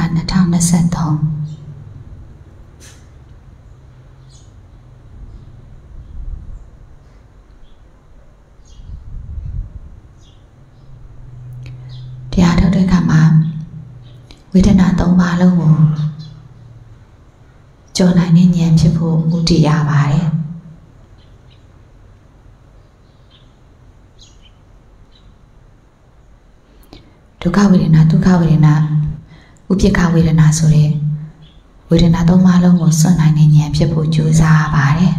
2023တရားထုတ်တဲ့အခါမှာဝေဒနာ၃ပါးလုံးကိုကြော်နိုင်တဲ့ဉာဏ်ဖြစ်ဖို့မူတည်ရပါတယ်ဒုက္ခဝေဒနာဒုက္ခဝေဒနာဥပိ္ပခဝေဒနာဆိုတဲ့ဝေဒနာ၃ပါးလုံးကိုစွန့်နိုင်တဲ့ဉာဏ်ဖြစ်ဖို့ကြိုးစားရပါတယ်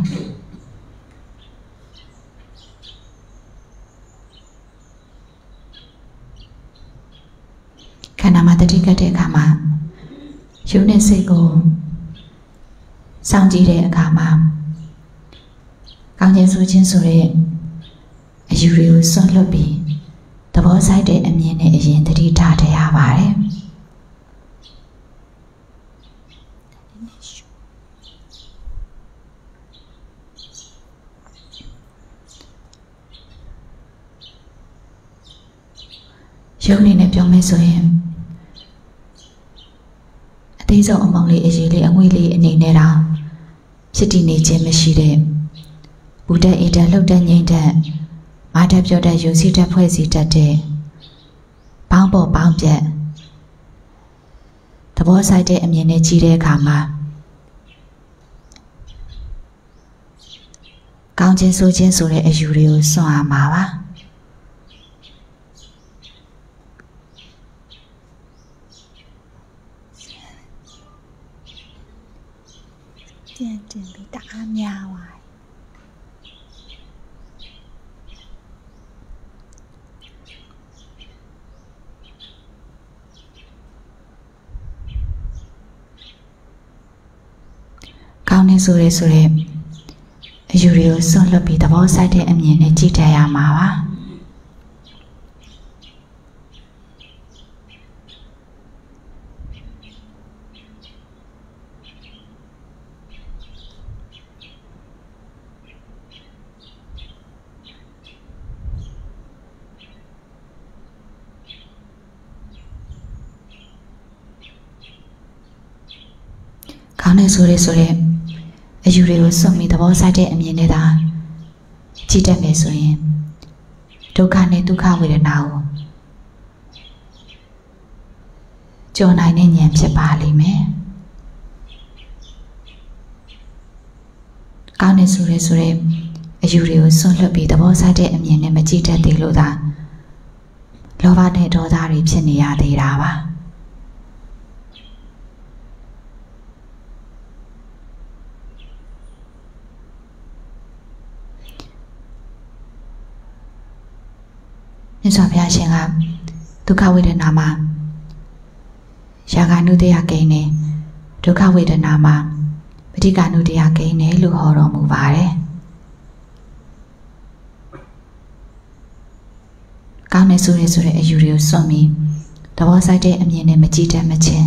ခန္ဓာမှာတတိကတ်တဲ့အခါမှာရုပ်နဲ့စိတ်ကိုစောင့်ကြည့်တဲ့အခါမှာကောင်းခြင်းဆိုခြင်းဆိုတဲ့အယူတွေကိုစွန့်လွတ်ပြီးသဘောဆိုင်တဲ့အမြင်နဲ့အရင်တတိထားတရပါတယ်ရုပ်အနေနဲ့ပြောမယ်ဆိုရင်အသေးဆုံးအမောင်လေးအရေးလေးအငွေ့လေးအနေနဲ့တော့ဖြစ်တည်နေခြင်းမရှိတဲ့ဘူတက်အေတက်လှုပ်တဲ့ငြိမ့်တဲ့မာတက်ပြောတဲ့ယူစီတက်ဖွဲ့စည်းတတ်တဲ့ပေါင်းပေါ်ပေါင်းပြက်သဘောဆိုင်တဲ့အမြင်နဲ့ကြည့်တဲ့အခါမှာကောင်းခြင်းဆိုခြင်းဆိုတဲ့အယူတွေကိုစွန့်ရမှာပါပြန်တင်ပြီးတအားများသွားကောင်းနေဆိုတဲ့အယူတွေကိုစွန့်လွတ်ပြီးသဘောဆိုင်တဲ့အမြင်နဲ့ကြည့်တတ်ရမှာပါကောင်းနေဆိုတဲ့အယူတွေကိုစွန့်ပြီးသဘောဆိုင်တဲ့အမြင်နဲ့သာကြည့်တတ်မယ်ဆိုရင်ဒုက္ခနဲ့ဒုက္ခဝေဒနာကိုကြော်နိုင်တဲ့ဉာဏ်ဖြစ်ပါလိမ့်မယ်ကောင်းနေဆိုတဲ့အယူတွေကိုစွန့်လွတ်ပြီးသဘောဆိုင်တဲ့အမြင်နဲ့မကြည့်တတ်သေးလို့သာလောဘနဲ့ဒေါသတွေဖြစ်နေရသေးတာပါမြတ်စွာဘုရားရှင်ကဒုက္ခဝေဒနာမှာရာဂ ानु တရားကိန်းနေဒုက္ခဝေဒနာမှာပဋိက္ခ ानु တရားကိန်းနေလို့ဟောတော်မူပါတယ်ကောင်းနေဆိုတဲ့အယူတွေကိုစွန့်ပြီးသဘောဆိုင်တဲ့အမြင်နဲ့မကြည့်တတ်မချင်း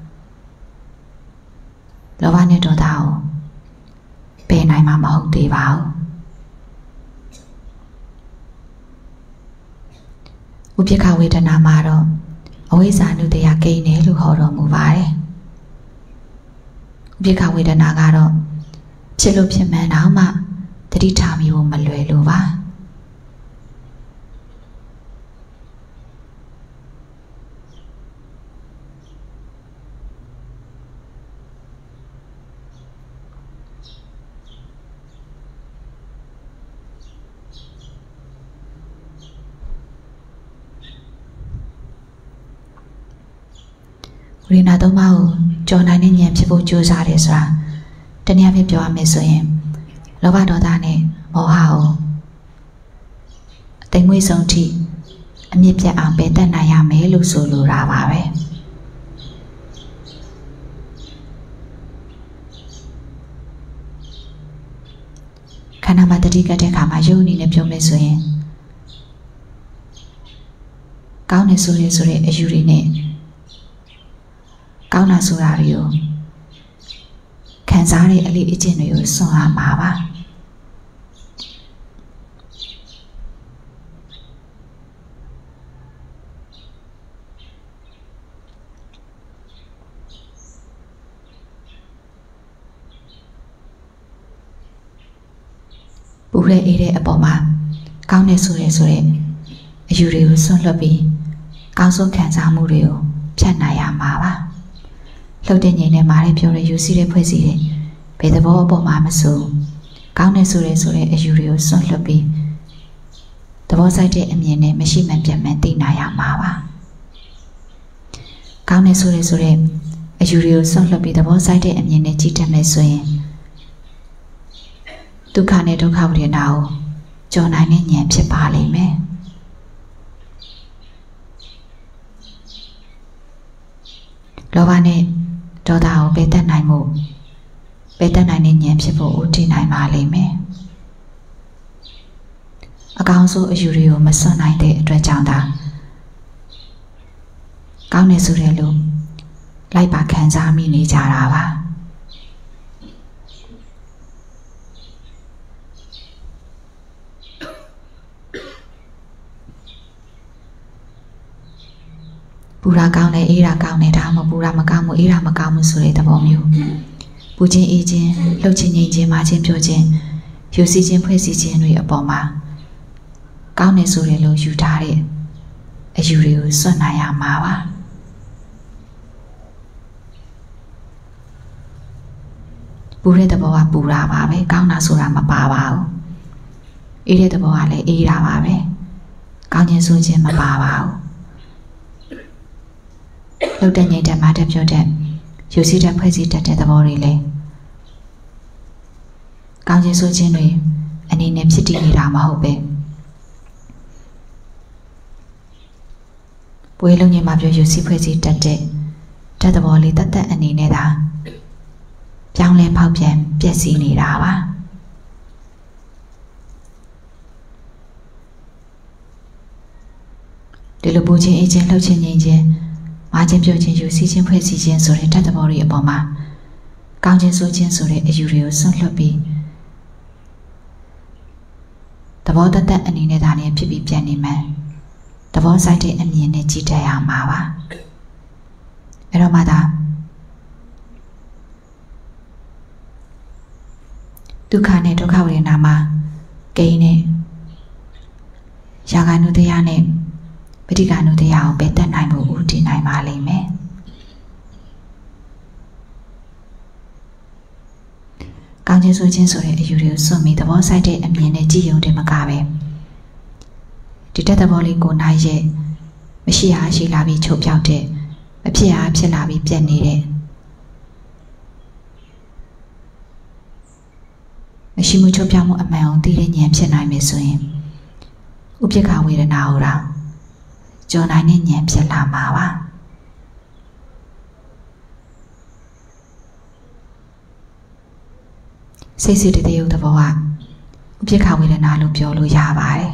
လောဘနဲ့ဒေါသကိုပယ်နိုင်မှာမဟုတ်သေးပါဘူးဥပိ္ပခဝေဒနာမှာတော့အဝိဇ္ဇာနုတရားကိန်းတယ်လို့ဟောတော်မူပါတယ်ဥပိ္ပခဝေဒနာကတော့ဖြစ်လို့ဖြစ်မှန်တော့မှတတိထားမိဖို့မလွယ်လို့ပါဝိညာဉ်သုံးပါးကိုကြော်နိုင်တဲ့ဉာဏ်ဖြစ်ဖို့ကြိုးစားတယ်ဆိုတာတနည်းအားဖြင့်ပြောရမယ်ဆိုရင်လောဘဒေါသနဲ့မောဟကိုအသိမွေးဆုံးထိအမြင့်ပြတ်အောင်ပယ်တတ်နိုင်ရမယ်လို့ဆိုလိုတာပါပဲခန္ဓာမှာတတိကတဲ့အခါမှာယုံအနေနဲ့ပြောမယ်ဆိုရင်ကောင်းနေဆိုတဲ့အယူတွေနဲ့ကောင်းတာဆိုတာတွေကိုခံစားတဲ့အလေးအကျင့်တွေကိုစွန့်ရမှာပါပူတဲ့အေးတဲ့အပေါ်မှာကောင်းနေဆိုတဲ့အယူတွေကိုဆွန့်လွတ်ပြီးကောင်းဆုံးခံစားမှုတွေကိုဖြတ်နိုင်ရမှာပါလှုပ်တဲ့ငြိမ်နဲ့မာတဲ့ပြောတဲ့ယူစီတဲ့ဖွဲ့စည်းတဲ့ဘယ်သဘောအပေါ်မှာမဆိုကောင်းနေဆိုတဲ့အယူတွေကိုဆွန့်လွတ်ပြီးသဘောဆိုင်တဲ့အမြင်နဲ့မရှိမှန်ပြတ်မှန်သိနိုင်ရမှာပါကောင်းနေဆိုတဲ့အယူတွေကိုဆွန့်လွတ်ပြီးသဘောဆိုင်တဲ့အမြင်နဲ့ကြည့်တတ်မယ်ဆိုရင်ဒုက္ခနဲ့ဒုက္ခဝေဒနာကိုကျော်နိုင်တဲ့ဉာဏ်ဖြစ်ပါလိမ့်မယ်လောဘနဲ့ဒေါသကိုပယ်တတ်နိုင်တဲ့ဉာဏ်ဖြစ်ဖို့ဦးတည်နိုင်ပါလိမ့်မယ်အကောင်းဆုံးအယူတွေကိုမစွန့်နိုင်တဲ့အတွက်ကြောင့်သာကောင်းနေဆိုတဲ့လူလိုက်ပါခံစားမိနေကြတာပါပူရာကောင်းတယ်အေးရာကောင်းတယ်ဒါမှမဟုတ်ပူရာမကောင်းဘူးအေးရာမကောင်းဘူးဆိုတဲ့သဘောမျိုးပူခြင်းအေးခြင်းလှုပ်ခြင်းငြိမ်ခြင်းမာခြင်းပြောခြင်းယူစီခြင်းဖွဲ့စည်းခြင်းတွေအပေါ်မှာကောင်းတယ်ဆိုတဲ့လို့ယူထားတဲ့အယူတွေကိုစွန့်နိုင်ရမှာပါပူတဲ့သဘောကပူရာပါပဲကောင်းတာဆိုတာမပါပါဘူးအေးတဲ့သဘောကလည်းအေးတာပါပဲကောင်းခြင်းဆိုခြင်းမပါပါဘူးလှုပ်တဲ့ငြိမ်တဲ့မာတဲ့ပြောတဲ့ယူစီတဲ့ဖွဲ့စည်းတတ်တဲ့သဘောတွေလည်းကောင်းခြင်းဆိုခြင်းတွေအနေနဲ့ဖြစ်တည်နေတာမဟုတ်ပဲပွေးလုံးငြိမ်မှာပြောယူစီဖွဲ့စည်းတတ်တဲ့ဓာတ်သဘောလေးတတ်အနေနဲ့သာပြောင်းလဲဖောက်ပြန်ပျက်စီးနေတာပါဒီလိုပူခြင်းအေးခြင်းလှုပ်ခြင်းငြိမ်ခြင်းမာခြင်းပြောခြင်းယူစီခြင်းဖွဲ့စည်းခြင်းဆိုတဲ့ဓာတ်သဘောတွေအပေါ်မှာကောင်းခြင်းဆိုခြင်းဆိုတဲ့အယူတွေကိုဆွန့်လွတ်ပြီးသဘောတတ်အနေနဲ့သာလည်းဖြစ်ပြီးပြန်နေမှသဘောဆိုင်တဲ့အမြင်နဲ့ကြည့်တတ်ရမှာပါအဲ့တော့မှသာဒုက္ခနဲ့ဒုက္ခဝေဒနာမှာကိန်းနဲ့ရာဂ ानु တရားနဲ့ပဋိက္ခ ानु တရားကိုပယ်တတ်နိုင်ဖို့ဦးတည်နိုင်ပါလိမ့်မယ်ကောင်းခြင်းဆိုခြင်းဆိုတဲ့အယူတွေကိုစွန့်ပြီးသဘောဆိုင်တဲ့အမြင်နဲ့ကြည့်ရုံတည်းမကပဲဒီတက်သဘောလေးကိုနိုင်ရဲ့မရှိအားရှိလာပြီးချုပ်ပြောက်တဲ့မဖြစ်အားဖြစ်လာပြီးပြက်နေတဲ့မရှိမှုချုပ်ပြောက်မှုအမှန်အောင်သိတဲ့ဉာဏ်ဖြစ်နိုင်မယ်ဆိုရင်ဥပိ္ပခဝေဒနာဟောတာကျော်နိုင်တဲ့ဉာဏ်ဖြစ်လာမှာပါစိတ်တည်းရုပ်သဘောကဥပိ္ပခဝေဒနာလို့ပြောလို့ရပါတယ်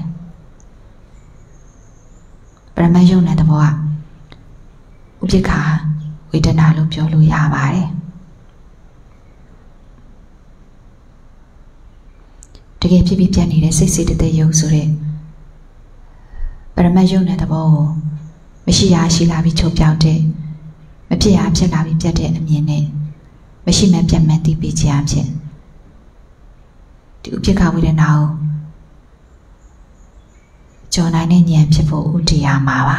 ပရမတ်ယုံတဲ့သဘောကဥပိ္ပခဝေဒနာလို့ပြောလို့ရပါတယ်တကယ်ဖြစ်ပြီးပြတ်နေတဲ့စိတ်တည်းရုပ်ဆိုတဲ့ပရမတ်ယုံတဲ့သဘောကိုမရှိရရှိလာပြီးချုပ်ပြောက်တဲ့မဖြစ်ရဖြစ်လာပြီးပြတ်တဲ့အမြင်နဲ့မရှိမှပြတ်မှန်သိပြီးခြင်းအဖြစ်ဒီဥပိ္ပခဝေဒနာကိုကျော်နိုင်တဲ့ဉာဏ်ဖြစ်ဖို့ဦးတည်ရမှာပါ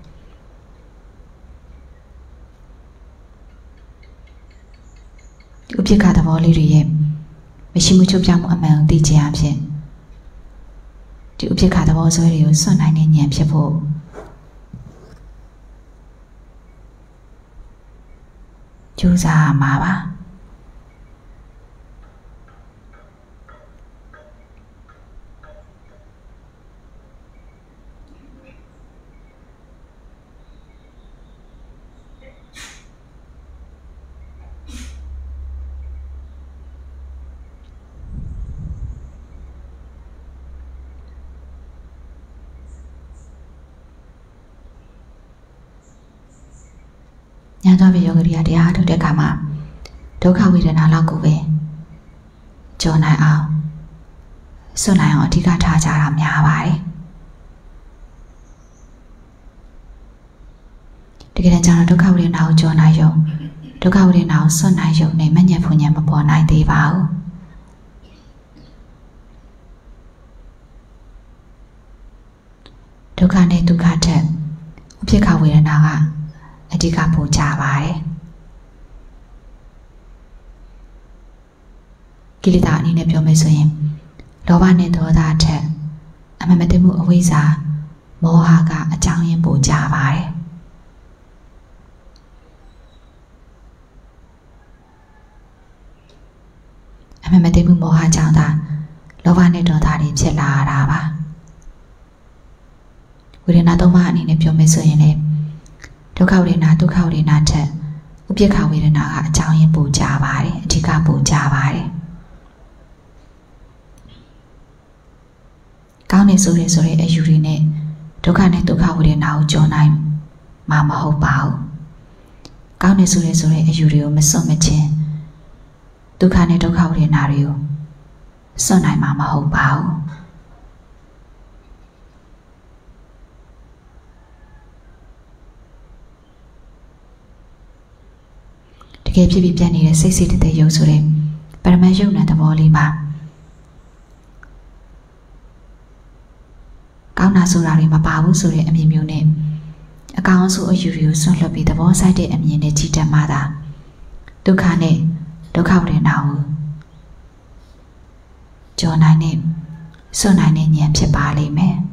ဒီဥပိ္ပခသဘောလေးတွေရဲ့မရှိမှုချုပ်ပြောက်မှုအမှန်ကိုသိခြင်းအဖြစ်ဒီဥပိ္ပခသဘောဆွဲတွေကိုစွန့်နိုင်တဲ့ဉာဏ်ဖြစ်ဖို့ကြိုးစားရမှာပါညာသွားပြီးယောဂီရတရားထုတ်တဲ့အခါမှာဒုက္ခဝေဒနာလောက်ကိုပဲကြော်နိုင်အောင်စွန့်နိုင်အောင်အဓိကထားကြတာများပါတယ်တကယ်တမ်းကျတော့ဒုက္ခဝေဒနာကိုကြော်နိုင်ရုံဒုက္ခဝေဒနာကိုစွန့်နိုင်ရုံနဲ့မညံ့ဖူညံ့မပေါ်နိုင်သေးပါဘူးဒုက္ခနဲ့ဒုက္ခထက်ဥပိ္ပခဝေဒနာကအဓိကပိုကြပါတယ်ကိလေသာအနေနဲ့ပြောမယ်ဆိုရင်လောဘနဲ့ဒေါသထက်အမှန်မသိမှုအဝိဇ္ဇာမောဟကအကြောင်းရင်းပိုကြပါတယ်အမှန်မသိမှုမောဟကြောင့်သာလောဘနဲ့ဒေါသတွေဖြစ်လာတာပါဝေဒနာသုံးပါးအနေနဲ့ပြောမယ်ဆိုရင်လေဒုက္ခဝေဒနာဒုက္ခဝေဒနာထက်ဥပိ္ပခဝေဒနာကအကြောင်းရင်းပိုကြပါတယ်အဓိကပိုကြပါတယ်ကောင်းနေဆိုတဲ့အယူတွေနဲ့ဒုက္ခနဲ့ဒုက္ခဝေဒနာကိုကြော်နိုင်မှာမဟုတ်ပါဘူးကောင်းနေဆိုတဲ့အယူတွေကိုမစွန့်မချင်းဒုက္ခနဲ့ဒုက္ခဝေဒနာတွေကိုစွန့်နိုင်မှာမဟုတ်ပါဘူးတကယ်ဖြစ်ပြီးပြတ်နေတဲ့စိတ်စိတ်တဲ့ရုပ်ဆိုတဲ့ပရမတ်ယုံနာသဘောလေးမှာကောင်းတာဆိုတာတွေမပါဘူးဆိုတဲ့အမြင်မျိုးနဲ့အကောင်အဆိုးအယူတွေကိုဆွန့်လွတ်ပြီးသဘောဆိုင်တဲ့အမြင်နဲ့ကြည့်တတ်မှသာဒုက္ခနဲ့ဒုက္ခဝေဒနာကိုကြော်နိုင်တဲ့စွန့်နိုင်တဲ့ဉာဏ်ဖြစ်ပါလိမ့်မယ်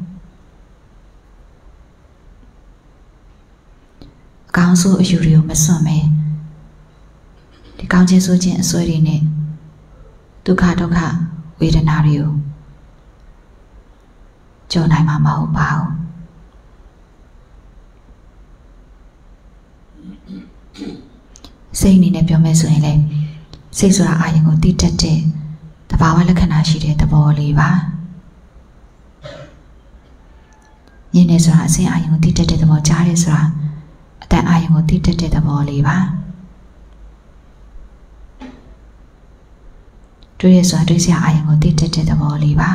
အကောင်အဆိုးအယူတွေကိုမစွန့်မဲဒီကောင်းခြင်းဆိုခြင်းအစွဲတွေနဲ့ဒုက္ခဝေဒနာတွေကိုကြော်နိုင်မှာမဟုတ်ပါဘူးစိတ်အနေနဲ့ပြောမယ်ဆိုရင်လေစိတ်ဆိုတာအာရုံကိုတိတက်တဲ့သဘာဝလက္ခဏာရှိတဲ့သဘောလေးပါဉာဏ်နဲ့ဆိုတာအစဉ်အာရုံကိုတိတက်တဲ့သဘောကြားတယ်ဆိုတာအတန်အာရုံကိုတိတက်တဲ့သဘောလေးပါတွေ့ရဆိုတာတွေ့စရာအာရုံကိုတိတက်တဲ့သဘောလေးပါ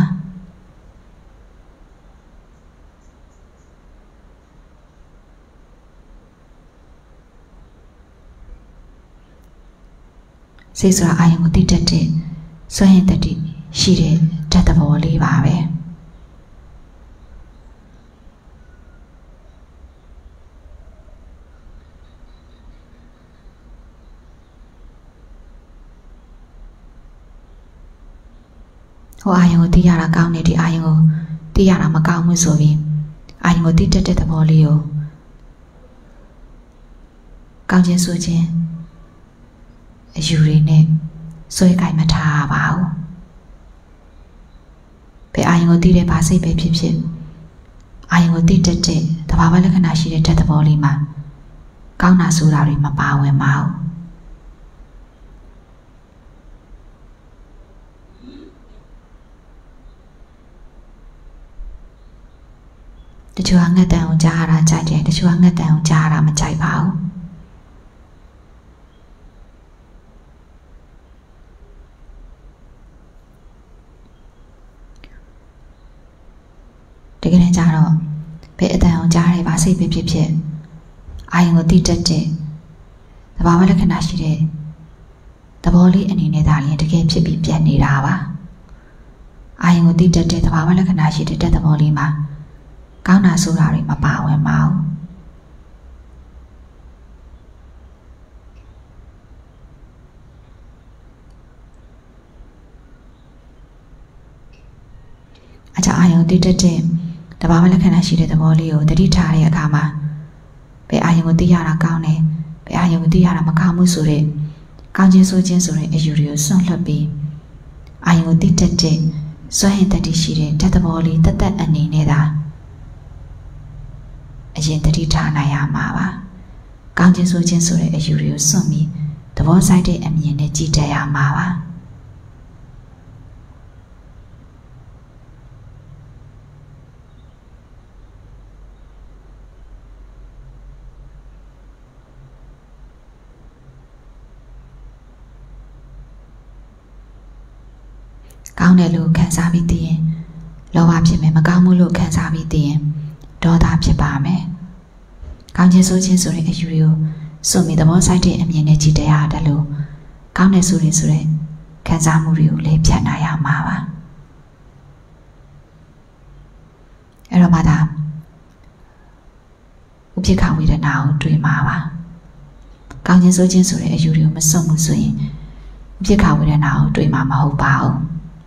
စိတ်ဆိုတာအာရုံကိုတိတက်တဲ့စွမ်းရည်တတိရှိတဲ့ဓာတ်သဘောလေးပါပဲဟိုအာရုံကိုသိရတာကောင်းတယ်ဒီအာရုံကိုသိရတာမကောင်းဘူးဆိုပြီးအာရုံကိုတိတက်တဲ့သဘောလေးကိုကောင်းခြင်းဆိုခြင်းအယူတွေနဲ့ဆွဲကိုင်မထားပါဘူးဘယ်အာရုံကိုသိတဲ့ဘာစိတ်ပဲဖြစ်ဖြစ်အာရုံကိုသိတတ်တဲ့သဘာဝလက္ခဏာရှိတဲ့ဓာတ်သဘောလေးမှာကောင်းတာဆိုတာတွေမပါဝင်ပါဘူးတချို့ကငတ်တန်အောင်ကြားရတာကြိုက်တယ်တချို့ကငတ်တန်အောင်ကြားရတာမကြိုက်ပါဘူးတကယ်တမ်းကျတော့ဘယ်အတန်အောင်ကြားရပါစိတ်ပဲဖြစ်ဖြစ်အာရုံကိုတိတက်တဲ့သဘာဝလက္ခဏာရှိတဲ့သဘောလေးအနေနဲ့ဒါလည်းတကယ်ဖြစ်ပြီးပြတ်နေတာပါအာရုံကိုတိတက်တဲ့သဘာဝလက္ခဏာရှိတဲ့သဘောလေးမှာကောင်းတာဆိုတာတွေမပါဝင်ပါဘူးအကြအာရုံတိတက်တဲ့တဘာဝလက္ခဏာရှိတဲ့သဘောလေးကိုသတိထားတဲ့အခါမှာဘယ်အာရုံကိုသိရတာကောင်းတယ်ဘယ်အာရုံကိုသိရတာမကောင်းဘူးဆိုတဲ့ကောင်းခြင်းဆိုခြင်းဆိုတဲ့အယူတွေကိုစွန့်လွတ်ပြီးအာရုံကိုတိတက်တဲ့စွမ်းရည်တတိရှိတဲ့ဓာတ်သဘောလေးတသက်အနေနဲ့သာအရင်တတိထားနိုင်ရမှာပါကောင်းခြင်းဆိုခြင်းဆိုတဲ့အယူတွေကိုစွန့်ပြီးသဘောဆိုင်တဲ့အမြင်နဲ့ကြည့်တတ်ရမှာပါကောင်းတယ်လို့ခံစားပြီးသိရင်လောဘဖြစ်မယ်မကောင်းဘူးလို့ခံစားပြီးသိရင်ဒေါသဖြစ်ပါမယ်ကောင်းခြင်းဆိုခြင်းဆိုတဲ့အယူတွေကိုစွန့်ပြီးသဘောဆိုင်တဲ့အမြင်နဲ့ကြည့်တရားတယ်လို့ကောင်းတယ်ဆိုတဲ့ခံစားမှုတွေကိုလည်းဖြတ်နိုင်ရမှာပါအဲ့တော့မှသာဥပိ္ပခဝေဒနာကိုတွေ့မှာပါကောင်းခြင်းဆိုခြင်းဆိုတဲ့အယူတွေကိုမစွန့်ဘူးဆိုရင်ဥပိ္ပခဝေဒနာကိုတွေ့မှာမဟုတ်ပါဘူး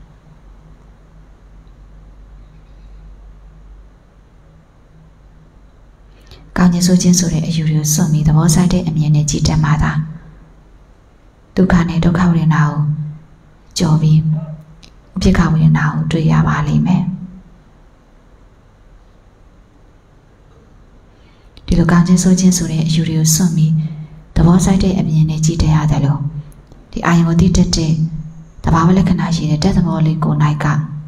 ကောင်းခြင်းဆိုခြင်းဆိုတဲ့အယူတွေကိုစွန့်ပြီးသဘောဆိုင်တဲ့အမြင်နဲ့ကြည့်တတ်မှသာဒုက္ခနဲ့ဒုက္ခဝေဒနာကိုကြော်ပြီးဥပိ္ပခဝေဒနာကိုတွေ့ရပါလိမ့်မယ်ဒီလိုကောင်းခြင်းဆိုခြင်းဆိုတဲ့အယူတွေကိုစွန့်ပြီးသဘောဆိုင်တဲ့အမြင်နဲ့ကြည့်တတ်ရတယ်လို့ဒီအာယုံကိုသိတတ်တဲ့သဘာဝလက္ခဏာရှိတဲ့တက်သဘောလေးကိုနိုင်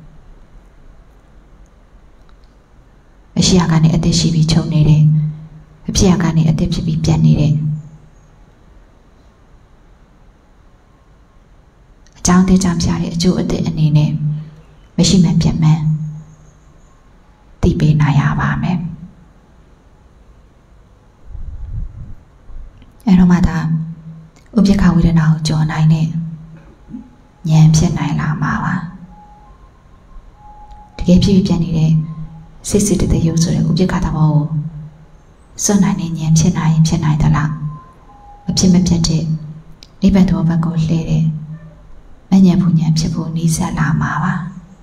ကအရှိအကနေအသက်ရှိပြီးချုပ်နေတယ်အဖြစ်အကနေအသက်ဖြစ်ပြီးပြတ်နေတယ်အကြောင်းတရားကြောင့်ပြတဲ့အကျိုးအသက်အနေနဲ့မရှိမှပြတ်မှန်းသိပေးနိုင်ရပါမယ်အဲ့တော့မှသာဥပိ္ပခဝေဒနာကိုကြော်နိုင်တဲ့ဉာဏ်ဖြစ်နိုင်လာမှာပါတကယ်ဖြစ်ပြီးပြတ်နေတဲ့စိတ်တည်းရုပ်ဆိုတဲ့ဥပိ္ပခသဘောကိုစွန့်နိုင်တဲ့ဉာဏ်ဖြစ်နိုင်သလားမဖြစ်မပြတ်တဲ့နိဗ္ဗာန်တော်ဘက်ကိုလှည့်တဲ့မဉဏ်ဘုဉဏ်ဖြစ်ဖို့နီးစပ်လာမှာပါ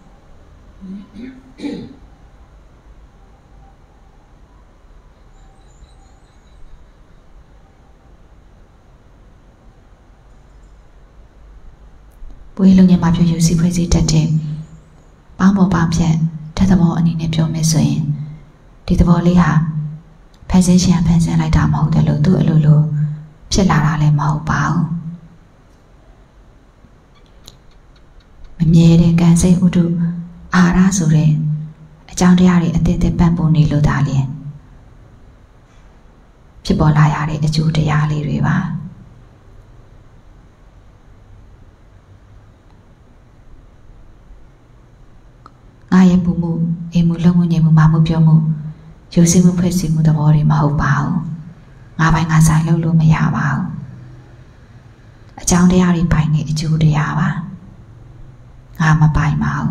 ပွေးလုံးညမှာပြောယူစီဖွဲ့စည်းတတ်တဲ့ပေါင်းပေါ်ပေါင်းဖြတ်ဓာတ်သဘောအနေနဲ့ပြောမယ်ဆိုရင်ဒီသဘောလေးဟာဖန်ဆင်းရှင်ဖန်ဆင်းလိုက်တာမဟုတ်တယ်လို့သူ့အလိုလိုဖြစ်လာတာလည်းမဟုတ်ပါဘူးမမြဲတဲ့ကံစိတ်ဥဒုအာရဆိုတဲ့အကြောင်းတရားတွေအသစ်သစ်ပံ့ပိုးနေလို့ဒါလျင်ဖြစ်ပေါ်လာရတဲ့အကျိုးတရားလေးတွေပါငါရဲ့ပူမှုအိမ်မှုလုံမှုငြိမ်မှုမာမှုပြောမှုယူဆမှုဖွဲ့စည်းမှုသဘောတွေမဟုတ်ပါဘူးငါပိုင်ငါဆိုင်လုပ်လို့မရပါဘူးအကြောင်းတရားတွေပိုင်နေအကျိုးတရားပါငါမပိုင်ပါဘူး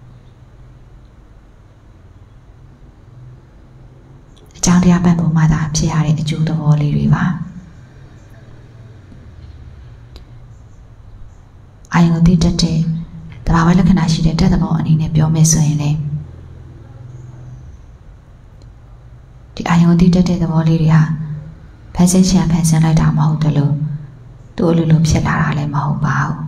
အကြောင်းတရားပံ့ပိုးမှသာဖြစ်ရတဲ့အကျိုးသဘောလေးတွေပါအာယုံသိတတ်တဲ့သဘာဝလက္ခဏာရှိတဲ့တက်သဘောအနေနဲ့ပြောမယ်ဆိုရင်လေဒီအာယုံသိတတ်တဲ့သဘောလေးတွေဟာဖန်ဆင်းရှင်ဖန်ဆင်းလိုက်တာမဟုတ်တယ်လို့သူ့အလိုလိုဖြစ်လာတာလည်းမဟုတ်ပါဘူး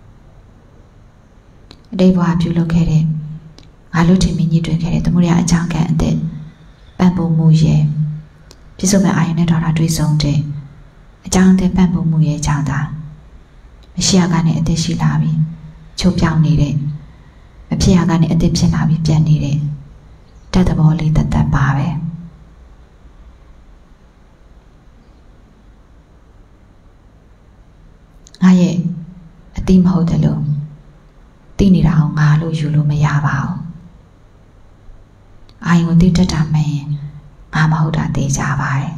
အတိတ်ဘဝပြုလုပ်ခဲ့တဲ့ငါတို့ထင်မြင်ညှိတွေ့ခဲ့တဲ့သမုဒယအကြောင်းကံအသက်ပံ့ပိုးမှုရဲ့ပြစ္ဆုတ်မဲ့အာယုံနဲ့တော်တာတွေ့ဆုံတဲ့အကြောင်းအသက်ပံ့ပိုးမှုရဲ့အကြောင်းသာမရှိရကနေအသက်ရှိလာပြီးချုပ်ပြောင်းနေတဲ့မဖြစ်ရကနေအသက်ဖြစ်လာပြီးပြတ်နေတဲ့တတ်သဘောလေးတတ်ပါပဲငါရဲ့အတိမဟုတ်တယ်လို့သိနေတာအောင်ငါလို့ယူလို့မရပါဘူးအာယုံသိတတ်တာမှန်ရင်ငါမဟုတ်တာသိကြပါတယ်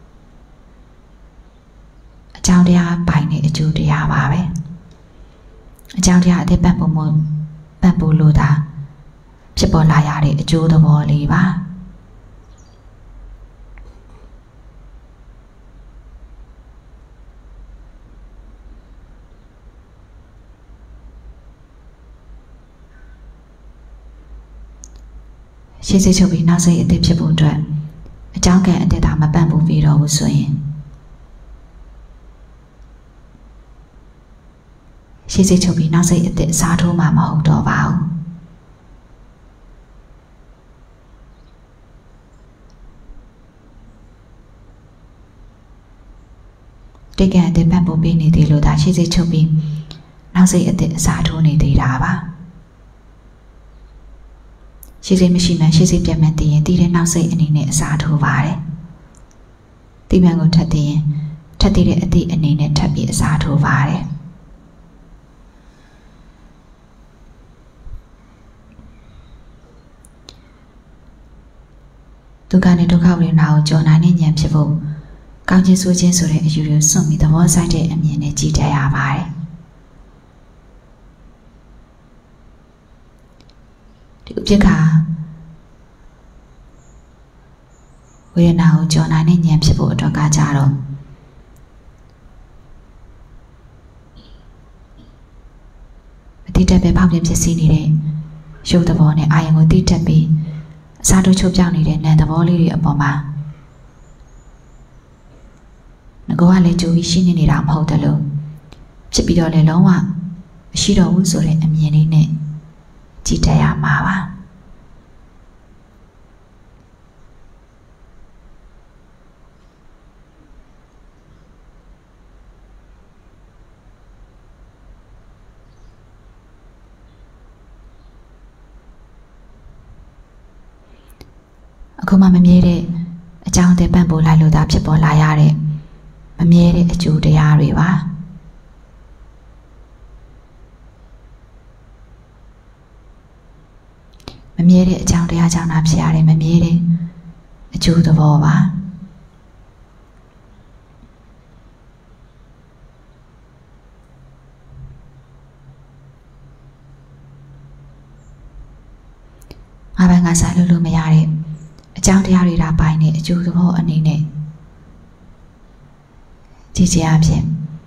အကြောင်းတရားပိုင်တဲ့အကျိုးတရားပါပဲအကြောင်းတရားအသက်ပံ့ပိုးလို့သာဖြစ်ပေါ်လာရတဲ့အကျိုးသဘောလေးပါရှေ့စိတ်ချုပ်ပြီးနောက်စိတ်အသက်ဖြစ်ဖို့အတွက်အကြောင်းကံအသက်သာမပံ့ပိုးပြီးတော့ဘူးဆိုရင်ရှေ့စိတ်ချုပ်ပြီးနောက်စိတ်အသက်စားထိုးမှမဟုတ်တော့ပါဘူးတိတ်ကံအသက်ပံ့ပိုးပေးနေသေးလို့ဒါရှေ့စိတ်ချုပ်ပြီးနောက်စိတ်အသက်စားထိုးနေသေးတာပါရှေ့စိတ်မရှိမှရှေ့စိတ်ပြတ်မှန်းသိရင်သိတဲ့နောက်စိတ်အနေနဲ့အစားထိုးပါတယ်။သိမှန်ကိုထပ်သိရင်ထပ်သိတဲ့အသည့်အနေနဲ့ထပ်ပြီးအစားထိုးပါတယ်။ဒုက္ခနဲ့ဒုက္ခဝေဒနာကိုကြော်နိုင်တဲ့ဉာဏ်ဖြစ်ဖို့ကောင်းခြင်းဆိုခြင်းဆိုတဲ့အယူတွေကိုစွန့်ပြီးသဘောဆိုင်တဲ့အမြင်နဲ့ကြည့်တတ်ရပါတယ်။ဒီဥပိ္ပခဝဝေဒနာကိုကြော်နိုင်တဲ့ဉာဏ်ဖြစ်ဖို့အတွက်ကကြတော့အတိတ်ပဲဖောက်ပြန်ဖြစ်စီနေတဲ့ရုပ်သဘောနဲ့အာယုံကိုတိတက်ပြီးအစားထိုးချုပ်ပြောင်းနေတဲ့နာမ်သဘောလေးတွေအပေါ်မှာငကောကလည်းကြိုပြီးရှင်းနေတာမဟုတ်တယ်လို့ဖြစ်ပြီးတော့လည်းလုံးဝမရှိတော့ဘူးဆိုတဲ့အမြင်လေးနဲ့ကြည့်တတ်ရမှာပါအခုမှမမြဲတဲ့အကြောင်းအသေးပံ့ပိုးလိုက်လို့သာဖြစ်ပေါ်လာရတဲ့မမြဲတဲ့အကျိုးတရားတွေပါမမြဲတဲ့အကြောင်းတရားကြောင့်သာဖြစ်ရတဲ့မမြဲတဲ့အကျိုးသဘောပါငါးပိုင်းကစားလို့မရတဲ့အကြောင်းတရားတွေဒါပိုင်းနဲ့အကျိုးသဘောအနေနဲ့ကြည့်ကြရဖြင့်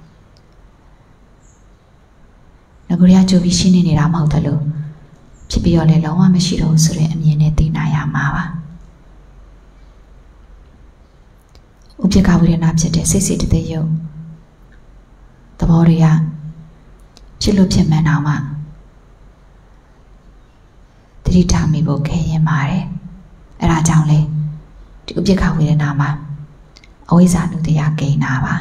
ငါကကြိုပြီးရှင်းနေတာမဟုတ်တယ်လို့ဖြစ်ပြီးတော့လည်းလုံးဝမရှိတော့ဘူးဆိုတဲ့အမြင်နဲ့သိနိုင်ရမှာပါဥပ္ပခဝေဒနာဖြစ်တဲ့စိတ်စိတ်တည်းယုံသဘောတွေကဖြစ်လို့ဖြစ်မှန်းတော့မှတတိထားမိဖို့ခဲရင်ပါတယ်အဲဒါကြောင့်လေဒီဥပ္ပခဝေဒနာမှာအဝိဇ္ဇာနုတရားကိန်းတာပါ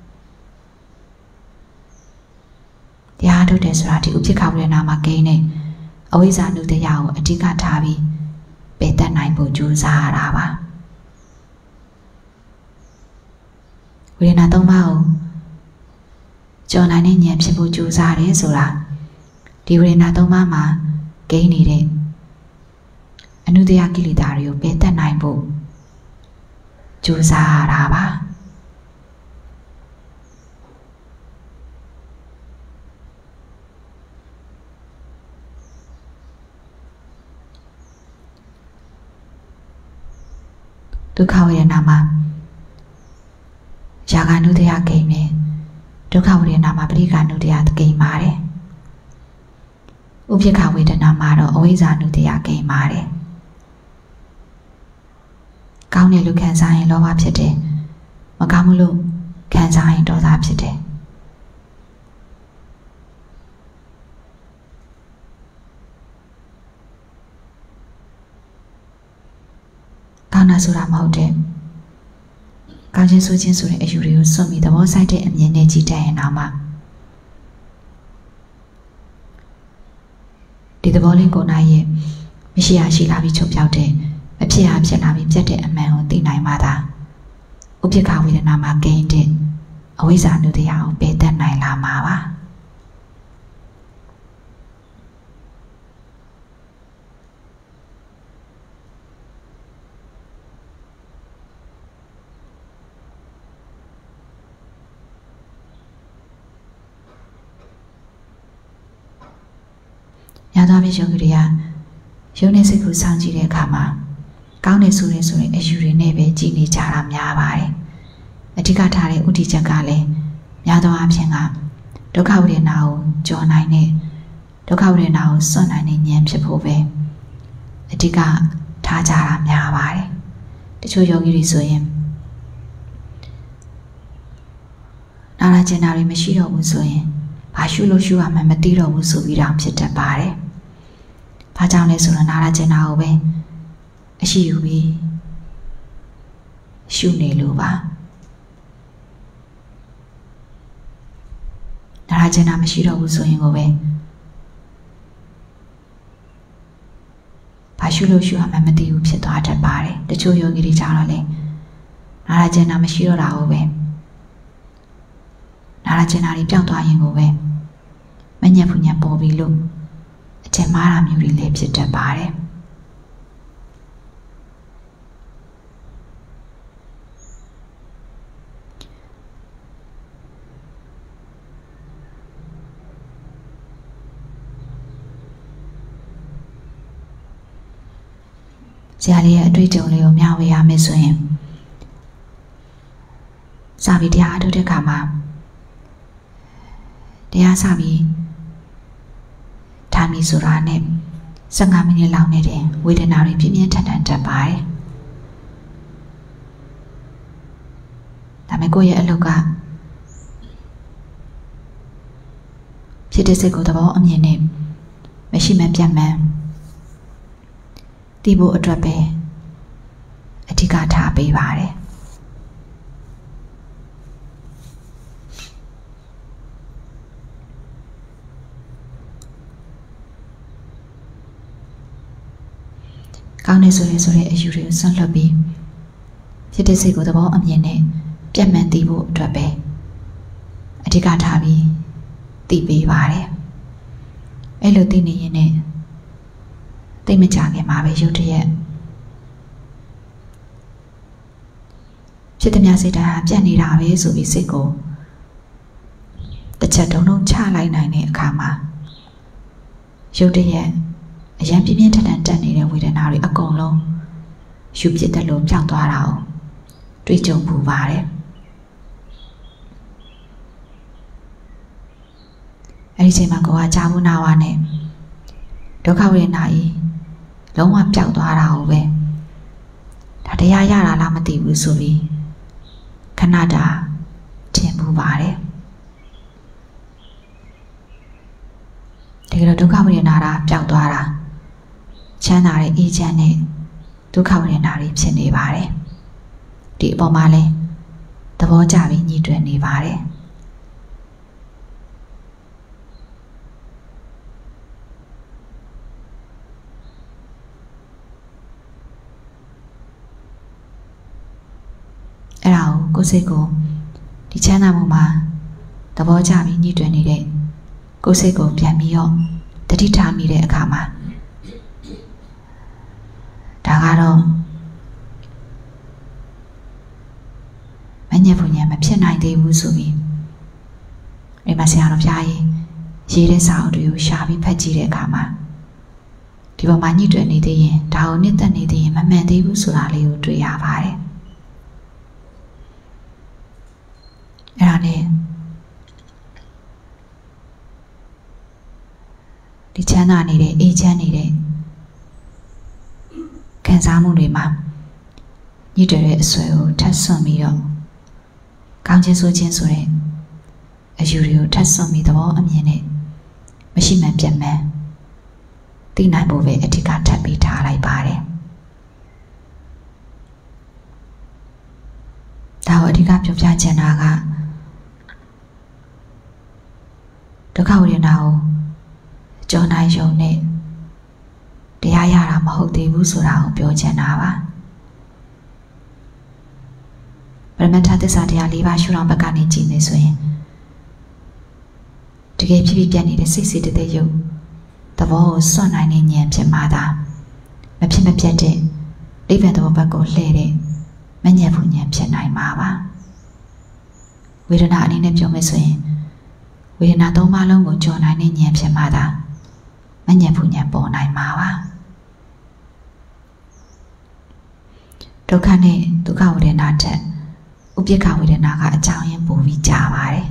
တရားထုတ်တယ်ဆိုတာဒီဥပ္ပခဝေဒနာမှာကိန်းနေအဝိဇ္ဇာနုတရားကိုအဓိကထားပြီးပယ်တတ်နိုင်ဖို့ကြိုးစားရတာပါဝေဒနာသုံးပါးကိုကြော်နိုင်တဲ့ဉာဏ်ဖြစ်ဖို့ကြိုးစားတယ်ဆိုတာဒီဝေဒနာသုံးပါးမှာကိန်းနေတဲ့အနုတ္တယကိလေသာတွေကိုပယ်တတ်နိုင်ဖို့ကြိုးစားရတာပါဒုက္ခဝေဒနာမှာယာဂ နုတ္တယကိန်းနဲ့ဒုက္ခဝေဒနာမှာပရိက္ခနုတ္တယကိန်းပါတယ်ဥပ္ပခဝေဒနာမှာတော့အဝိဇ္ဇာနုတ္တယကိန်းပါတယ်ကောင်းတယ်လို့ခံစားရင်လောဘဖြစ်တယ်မကောင်းဘူးလို့ခံစားရင်ဒေါသဖြစ်တယ်ကောင်းတာဆိုတာမဟုတ်တဲ့ကောင်းခြင်းဆိုခြင်းဆိုတဲ့အယူတွေကိုစွန့်ပြီးသဘောဆိုင်တဲ့အမြင်နဲ့ကြည့်တတ်ရင်တော့မှဒီသဘောလေးကိုနိုင်ရဲ့မရှိရရှိလာပြီးချုပ်ပြောက်တဲ့မဖြစ်ရဖြစ်လာပြီးပြတ်တဲ့အမှန်ကိုသိနိုင်မှသာဥပ္ပခဝေဒနာမှာကိန်းတဲ့အဝိဇ္ဇာနုတ္တယကိုပယ်တတ်နိုင်လာမှာပါညာသားဖြစ်ယောဂီတွေကရုပ်နဲ့စိတ်ကိုစောင့်ကြည့်တဲ့အခါမှာကောင်းတယ်ဆိုရင်အယူတွေနဲ့ပဲကြည်နေကြတာများပါတယ်အဓိကထားတဲ့ဥတီချက်ကလည်းများသောအားဖြင့်ကဒုက္ခဝေဒနာကိုကြော်နိုင်တဲ့ဒုက္ခဝေဒနာကိုစွန့်နိုင်တဲ့ဉာဏ်ဖြစ်ဖို့ပဲအဓိကထားကြတာများပါတယ်တချို့ယောဂီတွေဆိုရင်နာလာကျင်တာတွေမရှိတော့ဘူးဆိုရင်ဘာရှုလို့ရှုရမှမသိတော့ဘူးဆိုပြီးတော့ဖြစ်တတ်ပါတယ်ဘာကြောင့်လဲဆိုတော့နာလာကျင်တာကိုပဲအရှိယူပြီးရှုနေလို့ပါနာလာကျင်တာမရှိတော့ဘူးဆိုရင်ကိုပဲဘာရှုလို့ရှုရမှမသိဘူးဖြစ်သွားတတ်ပါတယ်တချို့ယောဂီတွေကြောင့်တော့လေနာလာကျင်တာမရှိတော့တာကိုပဲနာလာကျင်တာတွေပျောက်သွားရင်ကိုပဲမညက်ဖူညက်ပေါ်ပြီးလို့အထင်မှားတာမျိုးတွေလည်းဖြစ်တတ်ပါတယ်ဆရာလေးရဲ့အတွေ့အကြုံလေးကိုမျှဝေရမယ်ဆိုရင်စာပြီးတရားထုတ်တဲ့အခါမှာတရားစပြီးထားမိဆိုတာနဲ့15မိနစ်လောက်နဲ့တင်ဝေဒနာတွေပြင်းပြင်းထန်ထန်တက်ပါတယ်ဒါပေမဲ့ကိုယ့်ရဲ့အလုပ်ကဖြစ်တဲ့စိတ်ကိုသဘောအမြင်နဲ့မရှိမှပြတ်မှန်းသိဖို့အတွက်ပဲအဓိကထားပေးပါတယ်ကောင်းနေဆိုတဲ့အယူတွေကိုဆွန့်လွတ်ပြီးဖြစ်တဲ့စိတ်ကိုသဘောအမြင်နဲ့ပြတ်မှန်းသိဖို့အတွက်ပဲအဓိကထားပြီးသိပေးပါတယ်အဲ့လိုသိနေရင်နဲ့သိမကြခင်မှာပဲရုတ်တရက်ဖြစ်တဲ့များစိတ်ဓာတ်ဟာပြတ်နေတာပဲဆိုပြီးစိတ်ကိုတစ်ချက်တုံးချလိုက်နိုင်တဲ့အခါမှာရုတ်တရက်အရင်ပြင်းပြင်းထန်ထန်တက်နေတဲ့ဝေဒနာတွေအကုန်လုံးယူပြစ်တယ်လို့ပြောင်းသွားတာကိုတွေးကြုံပူပါတယ်အဲ့ဒီချိန်မှာကိုကကြာဘူးနာဝနဲ့ဒုက္ခဝေဒနာကြီးလုံးဝပျောက်သွားတာကိုပဲဒါတရားရတာလားမသိဘူးဆိုပြီးခဏတာထင်ပူပါတယ်တကယ်တော့ဒုက္ခဝေဒနာတာပျောက်သွားတာချမ်းသာတဲ့အေးချမ်းတဲ့ဒုက္ခဝေဒနာတွေဖြစ်နေပါတယ်ဒီအပေါ်မှာလဲသဘောကျပြီးညှိတွယ်နေပါတယ်အဲ့ဒါကိုယ်စိတ်ကိုဒီချမ်းသာမှုမှာသဘောကျပြီးညှိတွယ်နေတဲ့ကိုယ်စိတ်ကိုပြန်ပြီးတော့တတိထားမိတဲ့အခါမှာဒါကတော့မညက်ဖို့ညံမဖြစ်နိုင်သေးဘူးဆိုပြီးဒီမှာဆရာတော်ဘုရားကြီးရေးတဲ့စာအုပ်တွေကိုရှာပြီးဖတ်ကြည့်တဲ့အခါမှာဒီပေါ်မှာညှိတွယ်နေသေးရင်ဒါကိုနှစ်သက်နေသေးရင်မမှန်သေးဘူးဆိုတာလေးကိုတွေ့ရပါတယ်အဲ့ဒါနဲ့ဒီချမ်းသာနေတဲ့အေးချမ်းနေတဲ့ခံစားမှုတွေမှာညှိတွယ်တဲ့အစွဲကိုထပ်ဆွန့်ပြီးတော့ကောင်းခြင်းဆိုခြင်းဆိုတဲ့အယူတွေကိုထပ်ဆွန့်ပြီးသဘောအမြင်နဲ့မရှိမှန်ပြတ်မှန်သိနိုင်ဖို့ပဲအဓိကထပ်ပြီးထားလိုက်ပါတယ်ဒါကိုအဓိကပြောပြချင်တာကဒုက္ခဝေဒနာကိုကြော်နိုင်ရုံနဲ့တရားရတာမဟုတ်သေးဘူးဆိုတာကိုပြောချင်တာပါပရမတ္ထသစ္စာတရား၄ပါးရှုထောင့်ဘက်ကနေကြည့်နေဆိုရင်တကယ်ဖြစ်ဖြစ်ပြနေတဲ့စိတ်စိတ်တဲ့ရုပ်သဘောကိုစွန့်နိုင်တဲ့ဉာဏ်ဖြစ်မှသာမဖြစ်မပြတ်တဲ့နိဗ္ဗာန်သဘောဘက်ကိုလှည့်တဲ့မဉဏ်ဖူဉဏ်ဖြစ်နိုင်မှာပါဝေဒနာအနေနဲ့ပြောမယ်ဆိုရင်ဝေဒနာ၃ပါးလုံးကိုကြော်နိုင်တဲ့ဉာဏ်ဖြစ်မှသာမဉဏ်ဖူဉဏ်ပေါ်နိုင်မှာပါဒုက္ခနဲ့ဒုက္ခဝေဒနာထက်ဥပိ္ပခဝေဒနာကအကြောင်းရင်းပိုပြီးကြာပါတယ်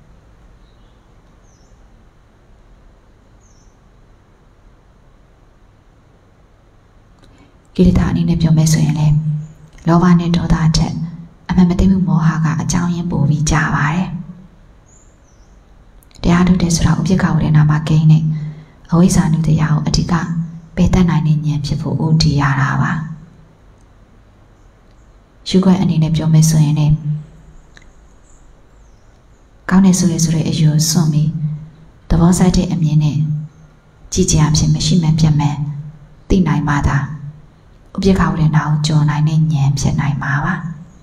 ကိလေသာအနေနဲ့ပြောမယ်ဆိုရင်လည်းလောဘနဲ့ဒေါသထက်အမှန်မသိမှုမောဟကအကြောင်းရင်းပိုပြီးကြာပါတယ်တရားထုတ်တယ်ဆိုတာဥပိ္ပခဝေဒနာမှာကိန်းနဲ့အဝိဇ္ဇာနုတရားကိုအဓိကပယ်တတ်နိုင်တဲ့ဉာဏ်ဖြစ်ဖို့ဦးတည်ရတာပါရှုခွင့်အနေနဲ့ပြောမယ်ဆိုရင်လည်းကောင်းတယ်ဆိုတဲ့အယူစွန့်ပြီးသဘောဆိုင်တဲ့အမြင်နဲ့ကြည့်ကြအဖြစ်မရှိမှန်ပြတ်မှန်သိနိုင်မှသာဥပိ္ပခဝေဒနာကိုကြော်နိုင်တဲ့ဉာဏ်ဖြစ်နိုင်မှာပါ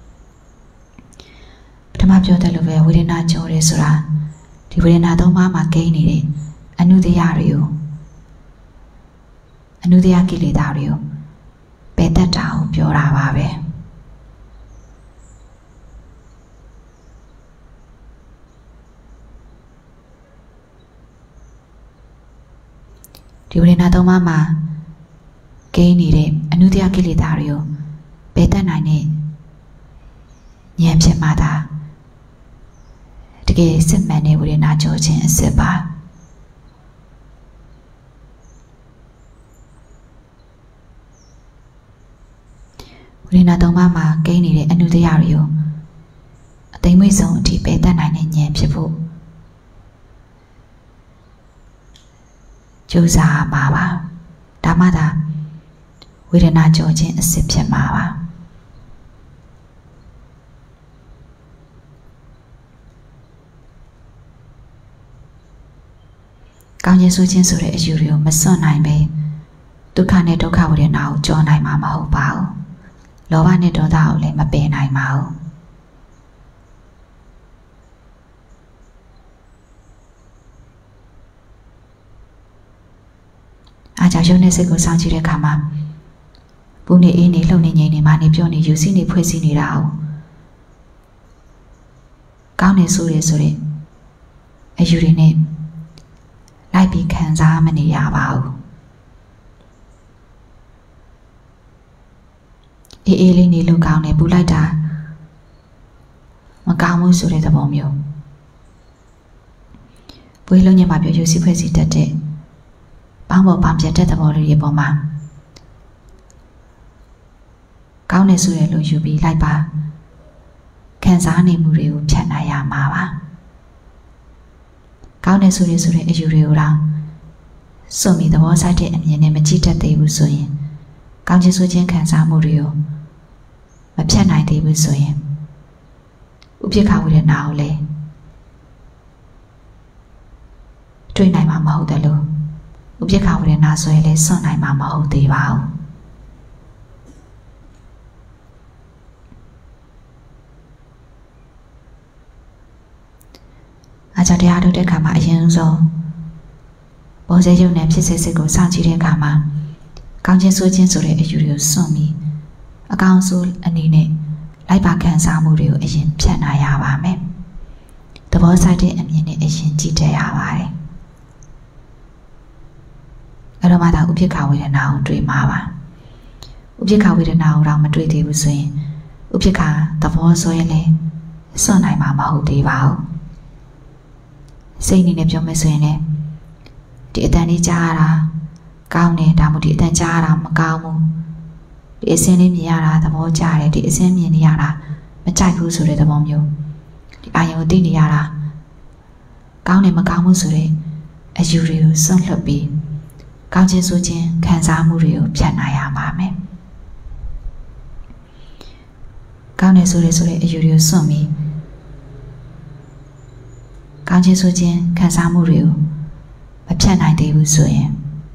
ပထမပြောတဲ့လိုပဲဝေဒနာကြော်တယ်ဆိုတာဒီဝေဒနာ၃ပါးမှာကိန်းနေတဲ့အနုတ္တယတွေကိုအနုတ္တယကိလေသာတွေကိုပယ်တတ်တာကိုပြောတာပါပဲဒီဝေဒနာ၃ပါးမှာကိန်းနေတဲ့အနုတ္တယကိလေသာတွေကိုပယ်တတ်နိုင်တဲ့ဉာဏ်ဖြစ်မှသာတကယ်စစ်မှန်တဲ့ဝိရဏကြောခြင်းအစစ်ပါဝိရဏသုံးပါးမှာကိန်းနေတဲ့အနုတ္တရတွေကိုအသိမွေ့ဆုံးအထိပယ်တတ်နိုင်တဲ့ဉာဏ်ဖြစ်ဖို့ကြိုးစားမှာပါဒါမှသာဝိရဏကြောခြင်းအစစ်ဖြစ်မှာပါကောင်းခြင်းဆိုခြင်းဆိုတဲ့အယူတွေကိုမစွန့်နိုင်ပဲဒုက္ခနဲ့ဒုက္ခဝေဒနာကိုကြောနိုင်မှာမဟုတ်ပါဘူးလောဘနဲ့ဒေါသကိုလည်းမပယ်နိုင်ပါဘူးအားကြောင့်ရုပ်နဲ့စိတ်ကိုစောင့်ကြည့်တဲ့အခါမှာပူနေအေးနေလှုပ်နေငြိမ်နေမာနေပြောနေယူစည်းနေဖွဲ့စည်းနေတာအောင်ကောင်းနေဆိုရဆိုတဲ့အယူတွေနဲ့လိုက်ပြီးခံစားမနေရပါဘူးအေးအေးလေးနေလို့ကောင်းတယ်ပူလိုက်တာမကောင်းဘူးဆိုတဲ့သဘောမျိုးပွေးလုံးညမှာပြောယူစည်းဖွဲ့စည်းတတ်တဲ့ပေါင်းပေါ်ပေါင်းပြတ်တဲ့သဘောလေးတွေပေါ်မှာကောင်းနေဆိုရလို့ယူပြီးလိုက်ပါခံစားနေမှုတွေကိုဖြတ်နိုင်ရမှာပါကောင်းနေဆိုတဲ့အယူတွေကိုတော့စွန့်ပြီးသဘောဆိုင်တဲ့အမြင်နဲ့မကြည့်တတ်သေးဘူးဆိုရင်ကောင်းခြင်းဆိုခြင်းခံစားမှုတွေကိုမဖြတ်နိုင်သေးဘူးဆိုရင်ဥပိ္ပခဝေဒနာကိုလည်းတွေ့နိုင်မှာမဟုတ်တယ်လို့ဥပိ္ပခဝေဒနာဆိုရင်လည်းစွန့်နိုင်မှာမဟုတ်သေးပါဘူးအားကြောင့်တရားထုတ်တဲ့အခါမှာအရင်ဆုံးဘောဇေယုံနဲ့ဖြစ်စေစိတ်ကိုစောင့်ကြည့်တဲ့အခါမှာကောင်းခြင်းဆိုခြင်းဆိုတဲ့အယူတွေကိုစွန့်ပြီးအကောင်းဆုံးအနေနဲ့လိုက်ပါခံစားမှုတွေကိုအရင်ဖြတ်နိုင်ရပါမယ်။သဘောဆိုင်တဲ့အမြင်နဲ့အရင်ကြည့်တတ်ရပါတယ်။အဲ့တော့မှသာဥပိ္ပခဝေဒနာကိုတွေ့မှာပါ။ဥပိ္ပခဝေဒနာကိုတော့မတွေ့သေးဘူးဆိုရင်ဥပိ္ပခသဘောဆိုရင်လည်းစွန့်နိုင်မှာမဟုတ်သေးပါဘူး။စိတ်အနေနဲ့ပြောမယ်ဆိုရင်လည်းဒီအတန်လေးကြားရတာကောင်းတယ်ဒါမှမဟုတ်ဒီအတန်ကြားရတာမကောင်းဘူးဒီအစင်းလေးမြင်ရတာသဘောကျတယ်ဒီအစင်းမြင်နေရတာမကြိုက်ဘူးဆိုတဲ့သဘောမျိုးဒီအာယုံကိုသိနေရတာကောင်းတယ်မကောင်းဘူးဆိုတဲ့အယူတွေကိုစွန့်လွတ်ပြီးကောင်းခြင်းဆိုခြင်းခံစားမှုတွေကိုဖြတ်နိုင်ရပါမယ်ကောင်းတယ်ဆိုတဲ့အယူတွေကိုစွန့်ပြီးကောင်းခြင်းဆိုခြင်းခံစားမှုတွေကိုမဖြတ်နိုင်သေးဘူးဆိုရင်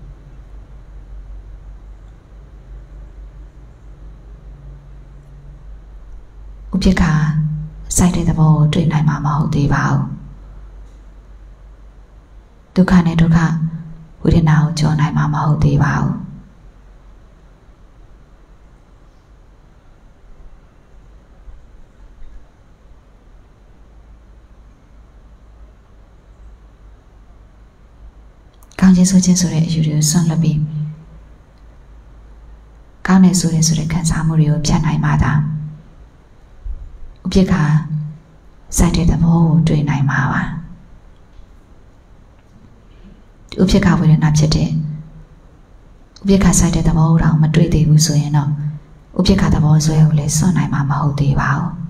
ဥပိ္ပခစိုက်တဲ့သဘောကိုတွေ့နိုင်မှာမဟုတ်သေးပါဘူးဒုက္ခနဲ့ဒုက္ခဝေဒနာကိုကြောနိုင်မှာမဟုတ်သေးပါဘူးကောင်းခြင်းဆိုခြင်းဆိုတဲ့အယူတွေကိုစွန့်လွတ်ပြီးကောင်းတယ်ဆိုတဲ့ခံစားမှုတွေကိုဖြတ်နိုင်မှသာဥပိ္ပခစိုက်တဲ့သဘောကိုတွေ့နိုင်မှာပါဥပိ္ပခဝေဒနာဖြစ်တဲ့ဥပိ္ပခစိုက်တဲ့သဘောကိုတော့မတွေ့သေးဘူးဆိုရင်တော့ဥပိ္ပခသဘောဆွဲကိုလည်းစွန့်နိုင်မှာမဟုတ်သေးပါဘူး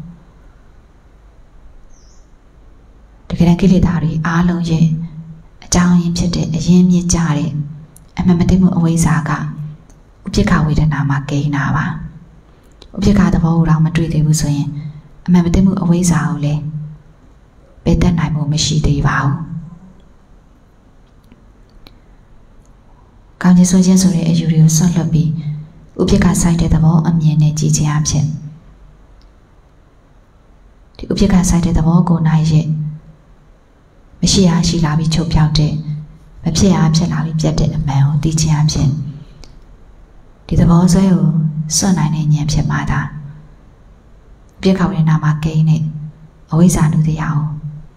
တကယ်တမ်းကိလေသာတွေအားလုံးရဲ့အကြောင်းရင်းဖြစ်တဲ့အရင်းမြစ်ကြတဲ့အမှန်မသိမှုအဝိဇ္ဇာကဥပိ္ပခဝေဒနာမှာကိန်းတာပါဥပိ္ပခသဘောကိုတော့မတွေ့သေးဘူးဆိုရင်အမှန်မသိမှုအဝိဇ္ဇာကိုလည်းပယ်တတ်နိုင်မှုမရှိသေးပါဘူးကောင်းခြင်းဆိုခြင်းဆိုတဲ့အယူတွေကိုဆွတ်လွတ်ပြီးဥပိ္ပခဆိုင်တဲ့သဘောအမြင်နဲ့ကြည့်ခြင်းအဖြစ်ဒီဥပိ္ပခဆိုင်တဲ့သဘောကိုနိုင်ရဲ့မရှိရရှိလာပြီးချုပ်ပြောက်တဲ့မဖြစ်ရဖြစ်လာပြီးပြတ်တဲ့အမှန်ကိုသိခြင်းအဖြစ်ဒီသဘောဆွဲကိုစွန့်နိုင်တဲ့ဉာဏ်ဖြစ်မှသာဥပိ္ပခဝေဒနာမှာကိန်းတဲ့အဝိဇ္ဇာနုတရားကို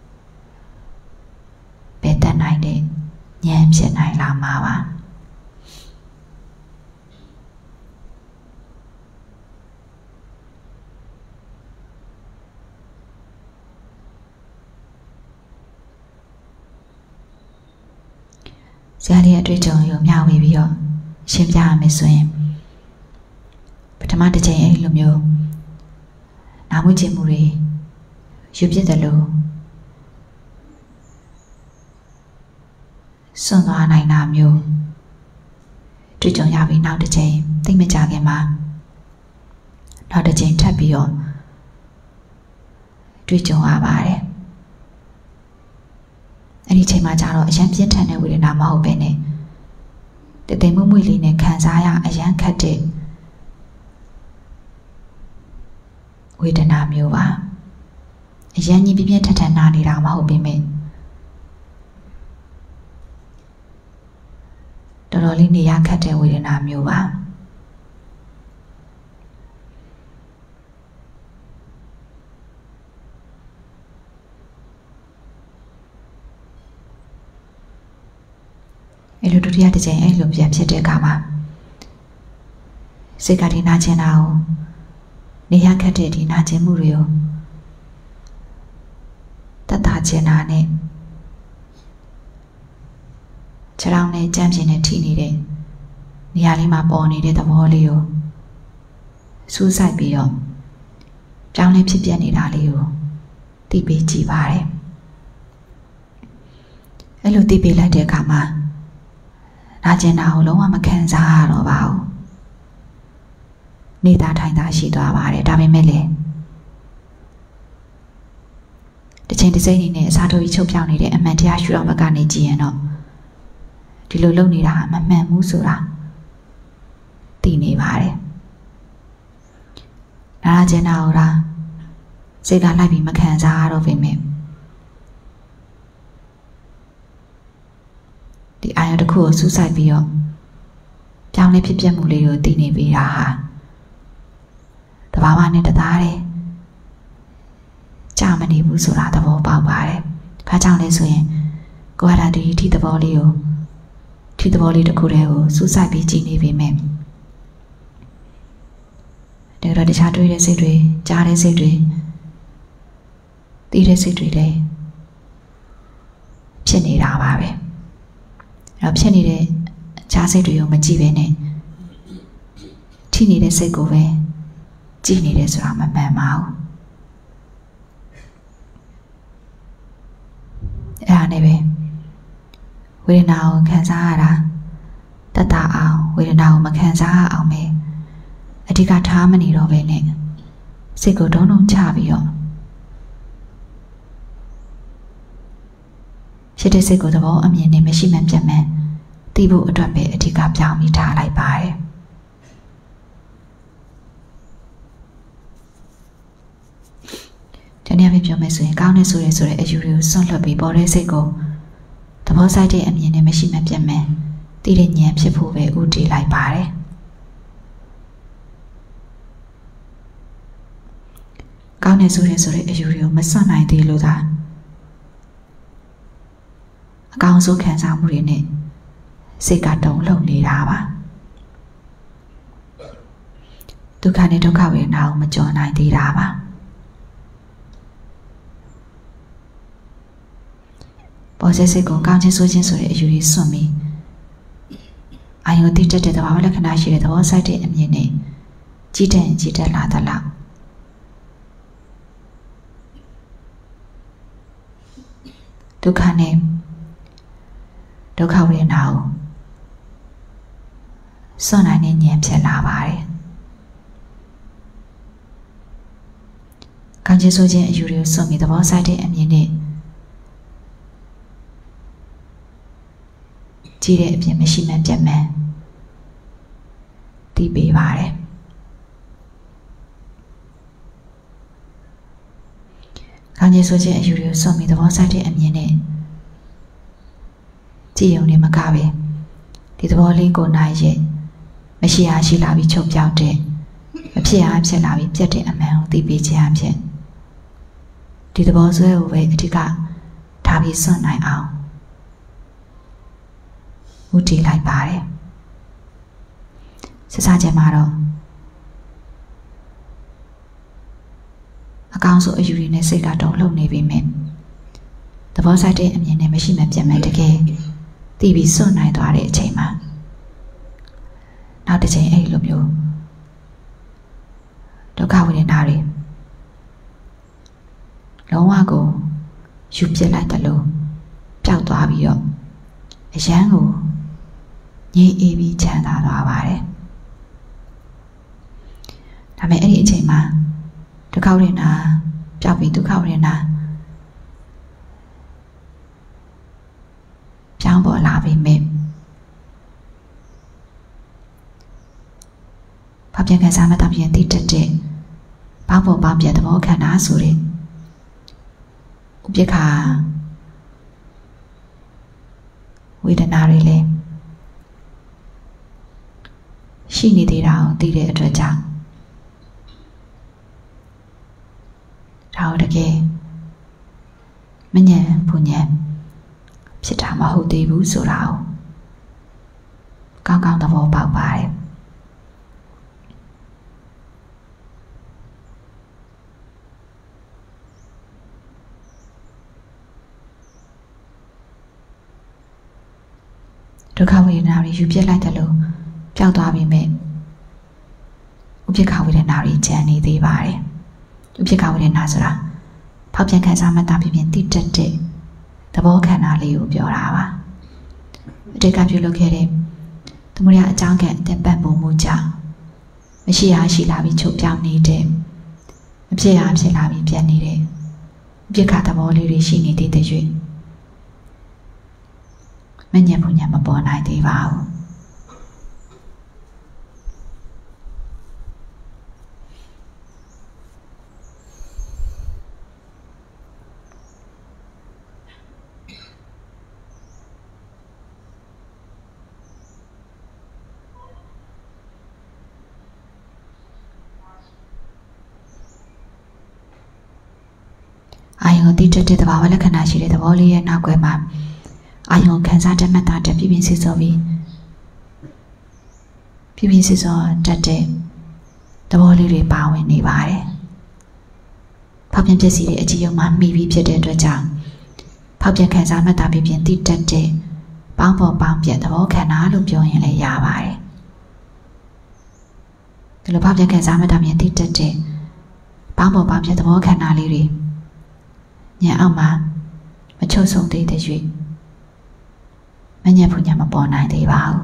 ပယ်တတ်နိုင်တဲ့ဉာဏ်ဖြစ်နိုင်လာမှာပါဆရာလေးအတွေ့အကြုံကိုမျှဝေပြီးတော့ရှင်းပြရမယ်ဆိုရင်ပထမတစ်ချိန်အဲ့လိုမျိုးနာမှုကျင်မှုတွေယူပြစ်တယ်လို့စွန့်သွားနိုင်တာမျိုးတွေ့ကြုံရပြီးနောက်တစ်ချိန်သိမကြခင်မှာနောက်တစ်ချိန်ထပ်ပြီးတော့တွေ့ကြုံရပါတယ်အဲ့ဒီချိန်မှာကျတော့အရန်ပြင်းထန်တဲ့ဝေဒနာမဟုတ်ပဲနဲ့တည်တည်မွမွေလေးနဲ့ခံစားရအရန်ခက်တဲ့ဝေဒနာမျိုးပါအရန်ကြီးပြင်းပြင်းထန်ထန်နာနေတာမဟုတ်ပေမဲ့တော်တော်လေးနေရခက်တဲ့ဝေဒနာမျိုးပါအဲ့လိုဒုတိယတစ်ချိန်အဲ့လိုပြန်ဖြစ်တဲ့အခါမှာစိတ်ကဒီနာကျင်တာကိုနေရခက်တဲ့ဒီနာကျင်မှုတွေကိုတတ်တာကျင်တာနဲ့ခြေထောက်နဲ့ကြမ်းပြင်းနဲ့ထိနေတဲ့နေရာလေးမှာပေါ်နေတဲ့သဘောလေးကိုစူးစိုက်ပြီးတော့ကြောင်းလေးဖြစ်ပြနေတာလေးကိုသိပေးကြည့်ပါတယ်အဲ့လိုသိပေးလိုက်တဲ့အခါမှာနာကျင်တာကိုလုံးဝမခံစားရတော့ပါဘူးနေတာထိုင်တာရှိသွားပါတယ်ဒါပေမဲ့လေတစ်ချိန်တစ်စိမ့်နေနဲ့အစားထိုးကြီးချုပ်ပြောင်းနေတဲ့အမှန်တရားရှုတော်ဘက်ကနေကြည့်ရင်တော့ဒီလိုလုပ်နေတာမမှန်ဘူးဆိုတာသိနေပါတယ်နာကျင်တာကိုလားစိတ်ကလိုက်ပြီးမခံစားရတော့ပေမဲ့ဒီအာရုံတစ်ခုကိုစူးစိုက်ပြီးတော့ပြောင်းလဲဖြစ်ပျက်မှုလေးကိုသိနေပြီးတာဟာတဘာဝနဲ့တသားတယ်ကြာမနေဘူးဆိုတာသဘောပေါက်ပါတယ်။ဒါကြောင့်လဲဆိုရင်ကိုယ်ဟာဒီထိသဘောလေးကိုထိသဘောလေးတစ်ခုတည်းကိုစူးစိုက်ပြီးကြည့်နေပေမဲ့ဒါတော့တခြားတွေးတဲ့စိတ်တွေကြားတဲ့စိတ်တွေသိတဲ့စိတ်တွေလည်းဖြစ်နေတာပါပဲ။အဲ့တော့ဖြစ်နေတဲ့ကြားစိတ်တွေကိုမကြည့်ပဲနဲ့ထိနေတဲ့စိတ်ကိုပဲကြည့်နေတယ်ဆိုတာမမှန်ပါဘူးအဲ့ဒါနဲ့ပဲဝေဒနာကိုခံစားရတာတတ်တာအောင်ဝေဒနာကိုမခံစားရအောင်ပဲအဓိကထားမနေတော့ပဲနဲ့စိတ်ကိုတုံးတုံးချပြီးတော့ဖြစ်တဲ့စိတ်ကိုသဘောအမြင်နဲ့မရှိမှန်ပြတ်မှန်သိဖို့အတွက်ပဲအဓိကပြောင်းပြီးထားလိုက်ပါတယ်တနည်းအားဖြင့်ပြောမယ်ဆိုရင်ကောင်းနေဆိုတဲ့အယူတွေကိုစွန့်လွတ်ပြီးပေါ်တဲ့စိတ်ကိုသဘောဆိုင်တဲ့အမြင်နဲ့မရှိမှပြတ်မှန်သိတဲ့ဉာဏ်ဖြစ်ဖို့ပဲဥတည်လိုက်ပါတယ်ကောင်းနေဆိုတဲ့အယူတွေကိုမစွန့်နိုင်သေးလို့သာအကောင်းဆုံးခံစားမှုတွေနဲ့စိတ်ကတုံ့လှုပ်နေတာပါဒုက္ခနဲ့ဒုက္ခဝေဒနာကိုမကျော်နိုင်သေးတာပါပေါ်စေစိတ်ကိုကောင်းခြင်းဆိုခြင်းဆိုတဲ့အယူတွေစွန့်ပြီးအာယုတိတက်တဲ့သဘာဝလက္ခဏာရှိတဲ့သဘောဆိုင်တဲ့အမြင်နဲ့ကြည်တက်လာသလားဒုက္ခနဲ့ဒုက္ခဝေဒနာကိုစွန့်နိုင်တဲ့ဉာဏ်ဖြစ်လာပါတယ်ကောင်းခြင်းဆိုခြင်းအယူတွေကိုစွန့်ပြီးသဘောဆိုင်တဲ့အမြင်နဲ့ကြည့်တဲ့အပြင်မရှိမှန်ပြတ်မှန်သိပေးပါတယ်ကောင်းခြင်းဆိုခြင်းအယူတွေကိုစွန့်ပြီးသဘောဆိုင်တဲ့အမြင်နဲ့ကြည့်ုံနဲ့မကပဲဒီသဘောလေးကိုနိုင်ရဲ့မရှိအားရှိလာပြီးချုပ်ပြောက်တဲ့မဖြစ်အားဖြစ်လာပြီးပြတ်တဲ့အမှန်ကိုသိပေးခြင်းအဖြစ်ဒီသဘောဆွဲကိုပဲအဓိကထားပြီးစွန့်နိုင်အောင်ဥတည်လိုက်ပါတယ်စစချင်းမှာတော့အကောင်းဆုံးအယူရည်နဲ့စိတ်ကတုံ့လှုပ်နေပြီမြင်သဘောဆိုင်တဲ့အမြင်နဲ့မရှိမှပြတ်မှန်တကယ်တီးပြီးစွန့်နိုင်သွားတဲ့အချိန်မှာနောက်တစ်ချိန်အဲ့လိုမျိုးဒုက္ခဝေဒနာတွေလုံးဝကိုယူပြစ်လိုက်တယ်လို့ပျောက်သွားပြီးတော့အရန်ကိုငြိမ်အေးပြီးချမ်းသာသွားပါတယ်ဒါပေမဲ့အဲ့ဒီအချိန်မှာဒုက္ခဝေဒနာပျောက်ပြီးဒုက္ခဝေဒနာပြောင်းပေါ်လာပြီးမြင်ဘာပြန်ခံစားမှတ်တာပြန်တိတက်တဲ့ဘောင်းပေါ်ပေါင်းပြသဘောခန္ဓာဆိုတဲ့ဥပ္ပခါဝေဒနာတွေလည်းရှိနေသေးတာကိုသိတဲ့အတွက်ကြောင့်ဒါကိုတကယ်မဉဏ်ဘုဉဏ်ဖြစ်တာမဟုတ်သေးဘူးဆိုတာကိုကောင်းကောင်းသဘောပေါက်ပါတယ်ဒုက္ခဝေဒနာတွေယူပြစ်လိုက်တယ်လို့ပျောက်သွားပြီမဲ့ဥပ္ပခဝေဒနာတွေကျန်နေသေးပါတယ်ဥပ္ပခဝေဒနာဆိုတာဖောက်ပြန်ခံစားမှတ်တာဖြစ်ဖြစ်တိတက်တဲ့သဘောခန္ဓာလေးကိုပြောတာပါအတိတ်ကပြုလုပ်ခဲ့တဲ့သမုဒယအကြောင်းကံအသက်ပတ်ပုံမှုကြောင့်မရှိရရှိလာပြီးချုပ်ပြောင်းနေတဲ့မဖြစ်ရဖြစ်လာပြီးပြတ်နေတဲ့ဥပ္ပခသဘောလေးတွေရှိနေသေးတဲ့၍မဉဏ်ဘုဉဏ်မပေါ်နိုင်သေးပါဘူးအာယုံတိတက်တဲ့သဘာဝလက္ခဏာရှိတဲ့သဘောလေးရဲ့နောက်ွယ်မှာအာယုံခံစားတတ်မှတ်တာတပြင်းပြင်းစစ်စောပြီးပြင်းပြင်းစစ်စောတတ်တဲ့သဘောလေးတွေပါဝင်နေပါတယ်။ဖောက်ပြန်ပျက်စီးတဲ့အကြည့်အုံမှာမိပြီးဖြစ်တဲ့အတွက်ကြောင့်ဖောက်ပြန်ခံစားမှတ်တာပြင်းပြင်းတိတက်တဲ့ပေါင်းပေါ်ပေါင်းပြက်သဘောခန္ဓာလို့ပြောရင်လည်းရပါတယ်။ဒီလိုဖောက်ပြန်ခံစားမှတ်တာပြင်းတိတက်တဲ့ပေါင်းပေါ်ပေါင်းပြက်သဘောခန္ဓာလေးတွေညံအောက်မှာမချုပ်ဆုံးသေးတဲ့၍မဉဏ်ဘုဉဏ်မပေါ်နိုင်သေးပါဘူး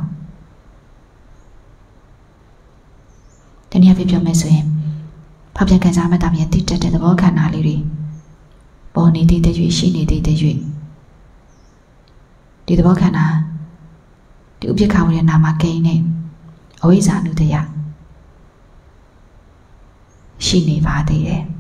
။တနည်းအားဖြင့်ပြောမယ်ဆိုရင်ဖောက်ပြန်ခံစားမှတ်တာပြန်တိတက်တဲ့သဘောခန္ဓာလေးတွေပေါ်နေသေးတဲ့၍ရှိနေသေးတဲ့၍ဒီသဘောခန္ဓာဒီဥပ္ပခဝေဒနာမှာကိန်းနေအဝိဇ္ဇာနုတ္တယရှိနေပါသေးတယ်။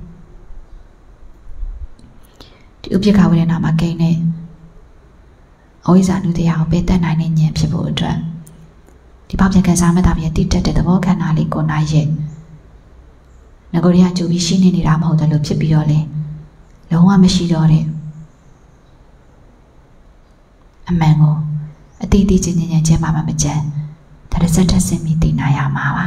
ဒီဥပ္ပခဝေဒနာမှာကိန်းနေအဝိဇ္ဇာနုတ္တယကိုပယ်တတ်နိုင်တဲ့ဉာဏ်ဖြစ်ဖို့အတွက်ဒီဖောက်ပြန်ခံစားမှတ်တာပြန်တိတက်တဲ့သဘောခန္ဓာလေးကိုနိုင်ရဲ့ငကိုရီးယားကြိုပြီးရှိနေနေတာမဟုတ်တယ်လို့ဖြစ်ပြီးတော့လေလုံးဝမရှိတော့တဲ့အမှန်ကိုအတိအကျဉာဏ်ချင်းမှမကြမ်းဒါတစ်စက်ထက်ဆင်းပြီးသိနိုင်ရမှာပါ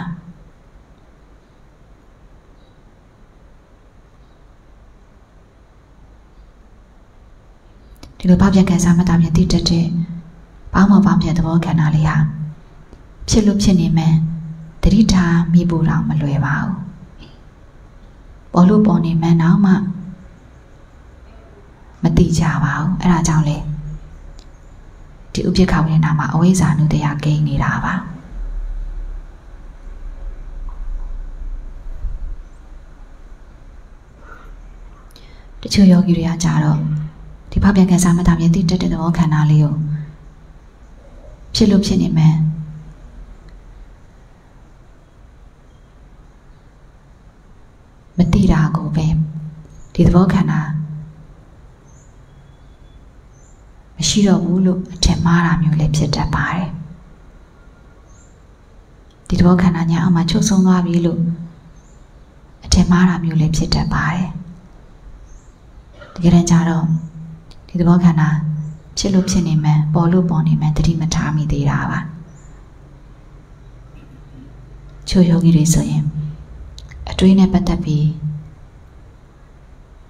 ဒီလိုဖောက်ပြန်ခံစားမှတ်တာပြန်တိတက်တဲ့ပေါင်းမပေါင်းပြသဘောခန္ဓာလေးဟာဖြစ်လို့ဖြစ်နေမယ်တတိထားမိဖို့တော့မလွယ်ပါဘူးပေါ်လို့ပေါ်နေမှန်းတော့မှမသိကြပါဘူးအဲ့ဒါကြောင့်လေဒီဥပ္ပခဝေဒနာမှာအဝိဇ္ဇာနုတ္တယကိန်းနေတာပါတချို့ယောဂီတွေကကြတော့ဒီဖောက်ပြန်ခံစားမှတ်တာပြန်တိတက်တဲ့သဘောခန္ဓာလေးကိုဖြစ်လို့ဖြစ်နေမယ်မသိတာကိုပဲဒီသဘောခန္ဓာမရှိတော့ဘူးလို့အထင်မှားတာမျိုးလည်းဖြစ်တတ်ပါတယ်ဒီသဘောခန္ဓာညာအောက်မှာချုပ်ဆုံးသွားပြီလို့အထင်မှားတာမျိုးလည်းဖြစ်တတ်ပါတယ်တကယ်တမ်းကျတော့ဒီသဘောခန္ဓာဖြစ်လို့ဖြစ်နေမှန်းပေါ်လို့ပေါ်နေမှန်းတတိမထားမိသေးတာပါချို့ယောဂီတွေဆိုရင်အတွေးနဲ့ပတ်သက်ပြီး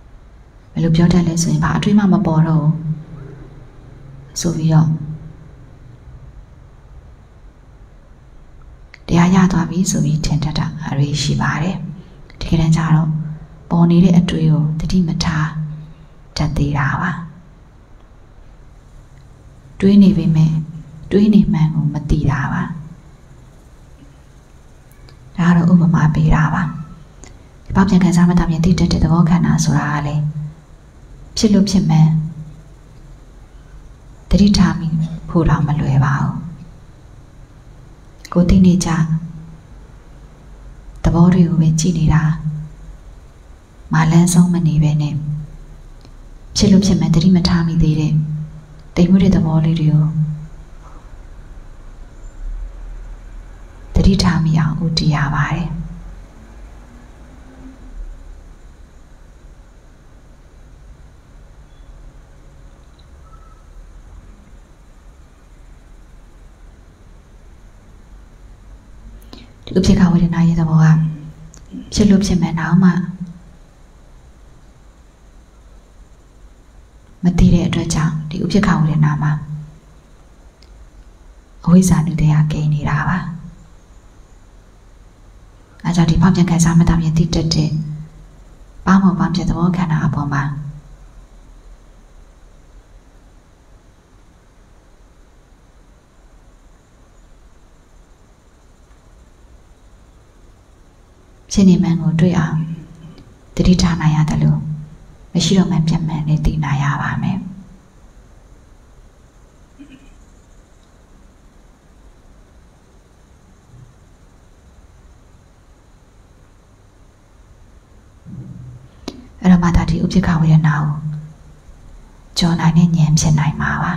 ဘယ်လိုပြောတတ်လဲဆိုရင်ဘာအတွေးမှမပေါ်တော့ဆိုပြီးတော့တရားရသွားပြီဆိုပြီးထင်တတ်တာအရေးရှိပါတယ်တကယ်တမ်းကျတော့ပေါ်နေတဲ့အတွေ့ကိုတတိမထားတတ်သေးတာပါတွေးနေပေမဲ့တွေးနေမှန်းကိုမသိတာပါဒါကတော့ဥပမာပေးတာပါဒီပေါက်ပြန်ခံစားမှတာပြင်သိတတ်တဲ့သဘောခန္ဓာဆိုတာကလေဖြစ်လို့ဖြစ်မှန်းတတိထားမိဖို့တော့မလွယ်ပါဘူးကိုသိနေကြသဘောတွေကိုပဲကြည့်နေတာမလန်းဆုံးမနေပဲနဲ့ဖြစ်လို့ဖြစ်မှန်းတတိမထားမိသေးတဲ့တိမ်မှုတဲ့သဘောလေးတွေကိုတတိထားမိအောင်ဦးတည်ရပါတယ်ဒီဥပ္ပခဝေဒနာရဲ့သဘောကဖြစ်လို့ဖြစ်မှန်းတော့မှမသိတဲ့အတွက်ကြောင့်ဒီဥပ္ပခဝေဒနာမှာအဝိဇ္ဇာနုတရားကိန်းနေတာပါအဲကြောင့်ဒီဖောက်ပြန်ခံစားမှတ်တာမြင်သိတတ်တဲ့ပေါင်းမပေါင်းပြသဘောခန္ဓာအပေါ်မှာဖြစ်နေမှန်းကိုတွေ့အောင်တတိထားနိုင်ရတယ်လို့မရှိတော့မှပြတ်မှန်နေသိနိုင်ရပါမယ်အဲ့တော့မှဒါဒီဥပ္ပခဝေဒနာကိုကြော်နိုင်တဲ့ဉာဏ်ဖြစ်နိုင်မှာပါ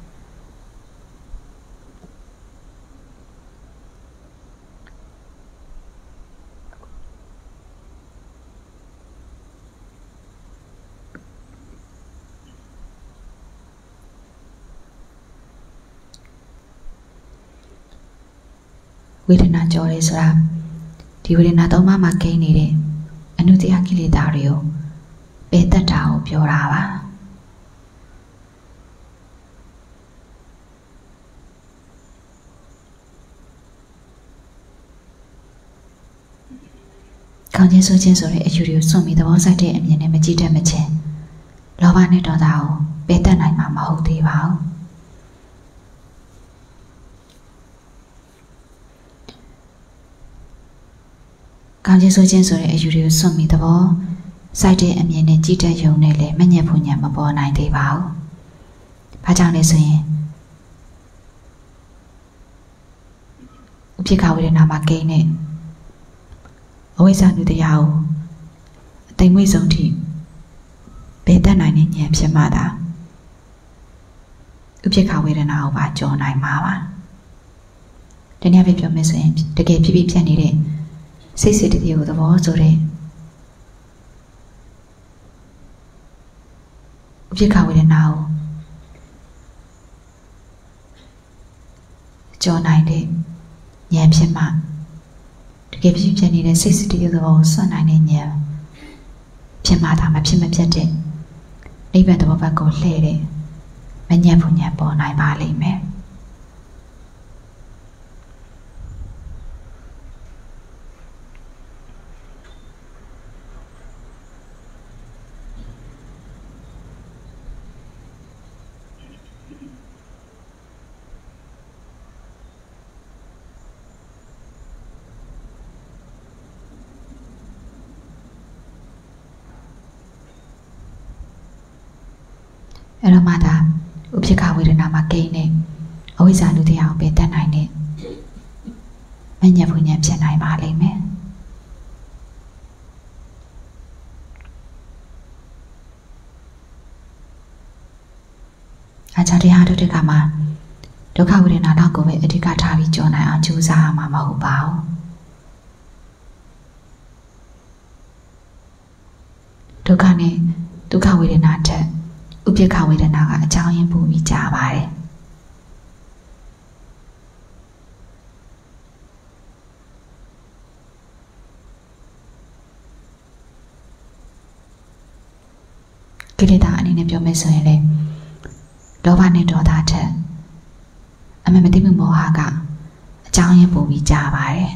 ဝေဒနာကြော်ရဲဆိုတာဒီဝေဒနာသုံးပါးမှာကိန်းနေတဲ့အနုတ္တိယကိလေသာတွေကိုပယ်တတ်တာကိုပြောတာပါကောင်းခြင်းဆိုခြင်းဆိုတဲ့အယူတွေကိုစွန့်ပြီးသဘောစိုက်တဲ့အမြင်နဲ့မကြည့်တတ်မချင်းလောဘနဲ့ဒေါသကိုပယ်တတ်နိုင်မှာမဟုတ်သေးပါဘူးကောင်းခြင်းဆိုခြင်းဆိုတဲ့အယူတွေကိုစွန့်ပြီးသဘောစိုက်တဲ့အမြင်နဲ့ကြည့်တတ်ရုံနဲ့လည်းမညက်ဖူညံမပေါ်နိုင်သေးပါဘူး။ဘာကြောင့်လဲဆိုရင်ဥပ္ပခဝေဒနာမှာကိန်းနဲ့အဝိဇ္ဇာနုတရားကိုအသိမွေ့ဆုံးထိပယ်တတ်နိုင်တဲ့ဉာဏ်ဖြစ်မှသာဥပ္ပခဝေဒနာကိုပါကျော်နိုင်မှာပါ။ဒီနေ့ပြပြောမယ်ဆိုရင်တကယ်ဖြစ်ဖြစ်ပြတ်နေတဲ့စိတ်စိတ်တည်းကိုသဘောဆိုတဲ့ဥပ္ပခဝေဒနာကိုကျော်နိုင်တဲ့ဉာဏ်ဖြစ်မှတကယ်ဖြစ်ဖြစ်နေတဲ့စိတ်စိတ်တည်းသဘောကိုစွန့်နိုင်တဲ့ဉာဏ်ဖြစ်မှသာမဖြစ်မပြတ်တဲ့နိဗ္ဗာန်သဘောဘက်ကိုလှည့်တဲ့မညက်ဘူးဉာဏ်ပေါ်နိုင်ပါလိမ့်မယ်အဲ့တော့မှဒါဥပ္ပခဝေဒနာမှာကိန်းနဲ့အဝိဇ္ဇာနုတရားကိုပယ်တတ်နိုင်တဲ့မညက်ဘူးဉာဏ်ဖြစ်နိုင်ပါလိမ့်မယ်အကြောင်းတရားတို့ကမှဒုက္ခဝေဒနာတော့ကိုပဲအဓိကထားပြီးကြော်နိုင်အောင်ကြိုးစားရမှာမဟုတ်ပါဘူးဒုက္ခနဲ့ဒုက္ခဝေဒနာထက်ဥပ္ပခဝေဒနာကအကြောင်းရင်းပိုပြီးကြာပါတယ်ကိလေသာအနေနဲ့ပြောမယ်ဆိုရင်လေလောဘနဲ့ဒေါသထက်အမှန်မသိမှုမောဟကအကြောင်းရင်ပို့ပြီးကြားပါတယ်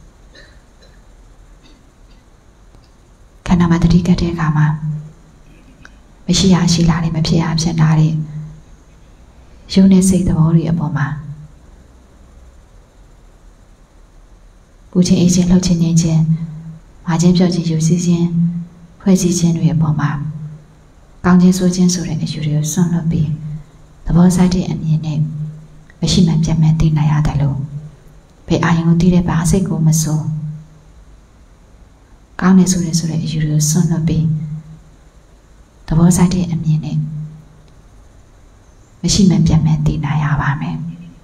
ခန္ဓာမှာတတိကတ်တဲ့အခါမှာမရှိရရှိလာတယ်မဖြစ်ရဖြစ်လာတယ်ရုပ်နဲ့စိတ်သဘောတွေအပေါ်မှာပူခြင်းအေးခြင်းလှုပ်ခြင်းငြိမ်းခြင်းမာခြင်းပြော့ခြင်းယူစည်းခြင်းဖွဲ့စည်းခြင်းတွေအပေါ်မှာကောင်းခြင်းဆိုခြင်းဆိုတဲ့အယူတွေကိုစွန့်လွတ်ပြီးသဘောဆိုင်တဲ့အမြင်နဲ့မရှိမှပြတ်မဲ့သိနိုင်ရတယ်လို့ဘယ်အာရုံကိုသိတဲ့ဘာစိတ်ကိုမစိုးကောင်းနေဆိုတဲ့အယူတွေကိုစွန့်လွတ်ပြီးသဘောဆိုင်တဲ့အမြင်နဲ့မရှိမှပြတ်မဲ့သိနိုင်ရပါမယ်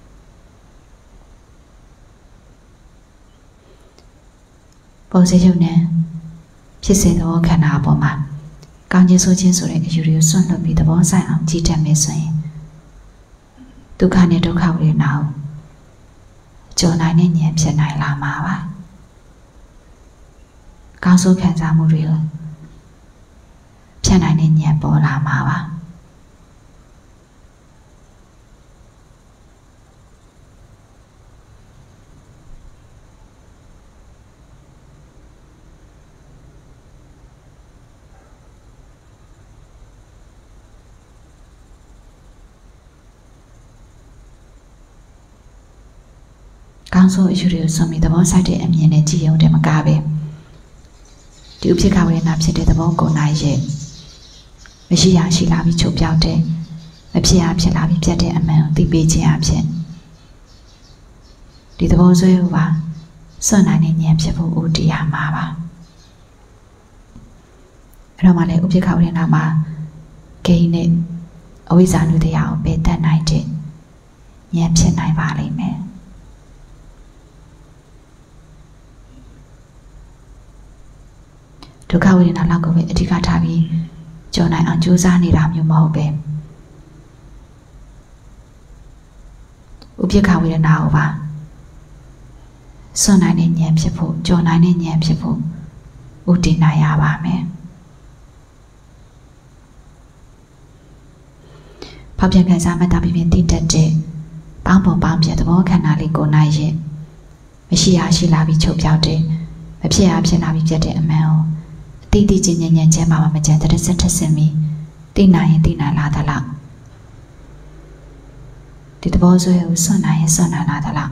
ပုံစံရုပ်နဲ့ဖြစ်စေသဘောခန္ဓာအပေါ်မှာကောင်းခြင်းဆိုခြင်းဆိုတဲ့အယူတွေကိုစွန့်လွတ်ပြီးသဘောဆိုင်အောင်ကြည်တတ်မယ်ဆိုရင်ဒုက္ခနဲ့ဒုက္ခဝေဒနာကိုကြော်နိုင်တဲ့ဉာဏ်ဖြစ်နိုင်လာမှာပါကောင်းဆိုးခံစားမှုတွေကိုဖြတ်နိုင်တဲ့ဉာဏ်ပေါ်လာမှာပါကောင်းဆိုးအယူတွေကိုစွန့်ပြီးသဘောဆိုင်တဲ့အမြင်နဲ့ကြည်ရုံတည်းမကပဲဒီဥပ္ပခဝေဒနာဖြစ်တဲ့သဘောကိုနိုင်ရဲ့မရှိရရှိလာပြီးချုပ်ပြောက်တဲ့မဖြစ်ရဖြစ်လာပြီးပြတ်တဲ့အမှန်ကိုသိပေးခြင်းအဖြစ်ဒီသဘောဆွဲကိုပါစွန့်နိုင်တဲ့ဉာဏ်ဖြစ်ဖို့ဦးတည်ရမှာပါအဲ့တော့မှလည်းဥပ္ပခဝေဒနာမှာဂိမ်းနဲ့အဝိဇ္ဇာနုတရားကိုပယ်တတ်နိုင်တဲ့ဉာဏ်ဖြစ်နိုင်ပါလိမ့်မယ်ဒုက္ခဝေဒနာလောက်ကိုပဲအဓိကထားပြီးကြော်နိုင်အောင်ကြိုးစားနေတာမျိုးမဟုတ်ပဲဥပ္ပခဝေဒနာကိုပါစွန့်နိုင်တဲ့ဉာဏ်ဖြစ်ဖို့ကြော်နိုင်တဲ့ဉာဏ်ဖြစ်ဖို့ဥတည်နိုင်ရပါမယ်ဖောက်ပြန်ခံစားမှတ်တာပြီးတည်တတ်တဲ့ပေါင်းပုံပေါင်းပြသဘောခန္ဓာလေးကိုနိုင်ရဲ့မရှိရရှိလာပြီးချုပ်ပြောက်တဲ့မဖြစ်ရဖြစ်လာပြီးပြတ်တဲ့အမှန်ကိုတိတိကျကျဉာဏ်ချင်းမှာမကြံတဲ့စက်ထက်စင်ပြီးသိနိုင်ရင်သိနိုင်လာသလားဒီသဘောဆွဲကိုစွန့်နိုင်ရင်စွန့်နိုင်လာသလား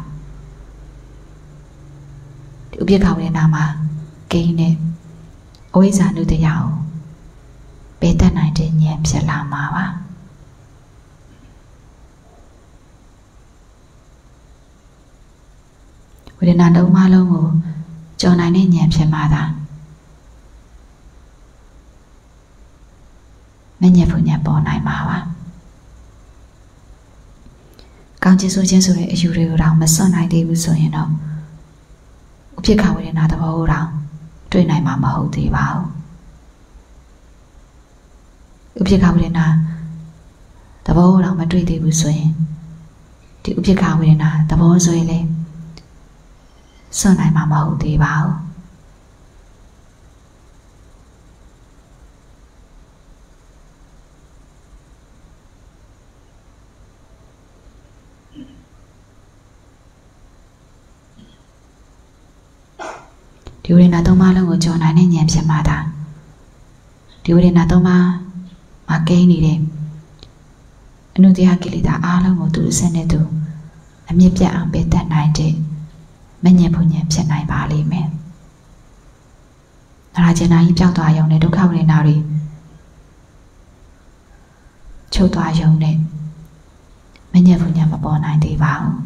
ဒီဥပ္ပခဝေဒနာမှာဂိမ်းနဲ့အဝိဇ္ဇာနုတရားကိုပယ်တတ်နိုင်တဲ့ဉာဏ်ဖြစ်လာမှာပါဝေဒနာတစ်ပါးလုံးကိုကြော်နိုင်တဲ့ဉာဏ်ဖြစ်မှာသာမဉ္ဇဉ်ဖူဉ္ဇဉ်ပေါ်နိုင်မှာပါကောင်းခြင်းဆိုခြင်းဆိုတဲ့အယူတွေကိုတော့မစွန့်နိုင်သေးဘူးဆိုရင်တော့ဥပ္ပခဝေဒနာသဘောကိုတော့တွေ့နိုင်မှာမဟုတ်သေးပါဘူးဥပ္ပခဝေဒနာသဘောကိုတော့မတွေ့သေးဘူးဆိုရင်ဒီဥပ္ပခဝေဒနာသဘောဆိုရင်လေစွန့်နိုင်မှာမဟုတ်သေးပါဘူးဒီဝေဒနာသုံးပါးလုံးကိုကြော်နိုင်တဲ့ဉာဏ်ဖြစ်မှာဒါဒီဝေဒနာသုံးပါးမှာကိန်းနေတဲ့အနုတ္တယကိလေသာအားလုံးကိုသူအစနဲ့သူအမြင့်ပြတ်အောင်ပယ်တတ်နိုင်တဲ့မဉ္ဇဉ်ဖူဉ္ဇဉ်ဖြစ်နိုင်ပါလိမ့်မယ်။နာကျင်နာကြီးပြောက်သွားရုံနဲ့ဒုက္ခဝေဒနာတွေချုပ်သွားရုံနဲ့မဉ္ဇဉ်ဖူဉ္ဇဉ်မပေါ်နိုင်သေးပါဘူး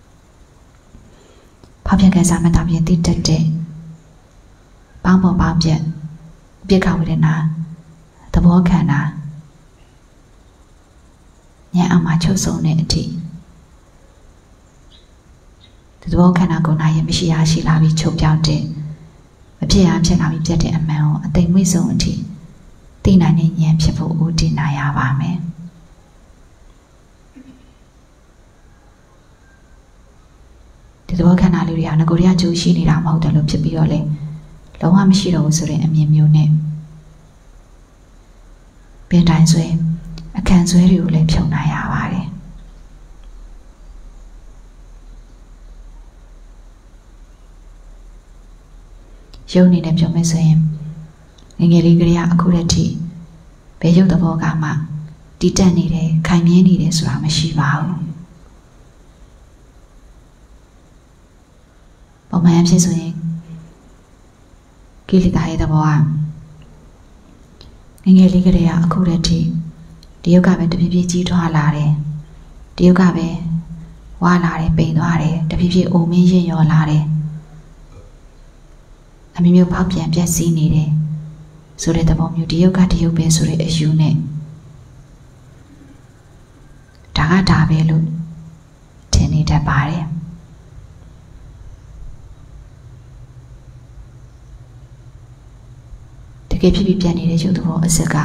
။ဖောက်ပြန်ခံစားမှတ်တာပြင်တိတက်တဲ့ပေါင်းပေါ်ပေါင်းပြက်ဥပ္ပခဝေဒနာသဘောခန္ဓာဉာဏ်အောင်မှာချုပ်ဆုံးတဲ့အထိဒီသဘောခန္ဓာကိုယ်နိုင်ရမရှိရရှိလာပြီးချုပ်ပြောက်တဲ့မဖြစ်ရဖြစ်လာပြီးပြတ်တဲ့အမှန်ကိုအသိမွေ့ဆုံးအထိသိနိုင်တဲ့ဉာဏ်ဖြစ်ဖို့ဦးတည်နိုင်ရပါမယ်ဒီသဘောခန္ဓာလေးတွေကငကိုရကျိုးရှိနေတာမဟုတ်တယ်လို့ဖြစ်ပြီးတော့လေလုံးဝမရှိတော့ဘူးဆိုတဲ့အမြင်မျိုးနဲ့ပင်တိုင်းဆွဲအခန့်ဆွဲတွေကိုလည်းဖြုံနိုင်ရပါတယ်ရုပ်အနေနဲ့ပြောမယ်ဆိုရင်ငယ်ငယ်လေးကလေးအခုတည်းထိဘယ်ရုပ်သဘောကမှတည်တက်နေတယ်ခိုင်မြဲနေတယ်ဆိုတာမရှိပါဘူးပုံမှန်ဖြစ်ဆိုရင်ကိလေသာရဲ့သဘောကငယ်ငယ်လေးကလေးအခုတည်းထိဒီရုပ်ကပဲတဖြည်းဖြည်းကြီးထွားလာတယ်ဒီရုပ်ကပဲဝါလာတယ်ပိန်သွားတယ်တဖြည်းဖြည်းအိုမင်းရင်ရောလာတယ်အမျိုးမျိုးပေါက်ပြန်ပြက်စီးနေတယ်ဆိုတဲ့သဘောမျိုးဒီရုပ်ကဒီရုပ်ပဲဆိုတဲ့အယူနဲ့ဒါကဒါပဲလို့ထင်နေတတ်ပါတယ်တကယ်ဖြစ်ပြီးပြန်နေတဲ့ရုပ်သဘောအစစ်က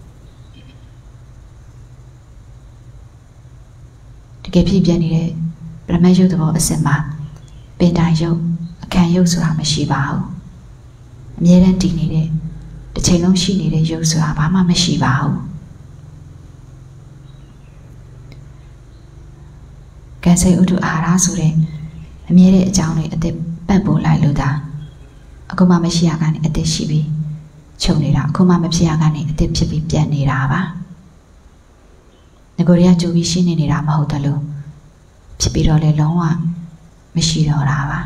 တကယ်ဖြစ်ပြန်နေတဲ့ပရမတ်ရုပ်သဘောအစစ်မှာပင်တိုင်းရုပ်အခန့်ရုပ်ဆိုတာမရှိပါဘူးအမြဲတမ်းတည်နေတဲ့တစ်ချိန်လုံးရှိနေတဲ့ရုပ်ဆိုတာဘာမှမရှိပါဘူးကံစိတ်ဥဒ္ဓအာဟာရဆိုတဲ့အမြဲတဲ့အကြောင်းတွေအသက်ပတ်ပို့လိုက်လို့ဒါအခုမှမရှိရကနေအသက်ရှိပြီးချုပ်နေတာအခုမှမဖြစ်ရကနေအသက်ဖြစ်ပြီးပြတ်နေတာပါငကိုရီးယားကြိုပြီးရှင်းနေတာမဟုတ်တယ်လို့ဖြစ်ပြီးတော့လေလုံးဝမရှိတော့တာပါ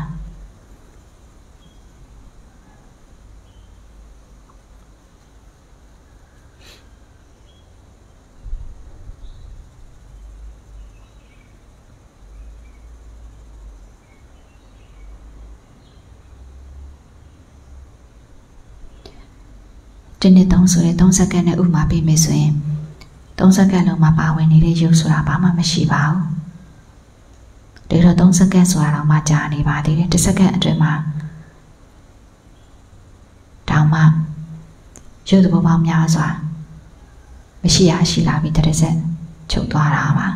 ဒီနေ့3ဆိုတဲ့3စက္ကန့်နဲ့ဥမာပေးမယ်ဆိုရင်3စက္ကန့်လုံးမှာပါဝင်နေတဲ့ရုပ်ဆိုတာဘာမှမရှိပါဘူးဒါတော့3စက္ကန့်ဆိုတာတော့မှကြာနေပါသေးတယ်1စက္ကန့်အတွင်းမှာတောင်မှရုပ်သဘောပေါင်းများစွာမရှိရရှိလာပြီးတစ်စက်ချုပ်သွားတာပါ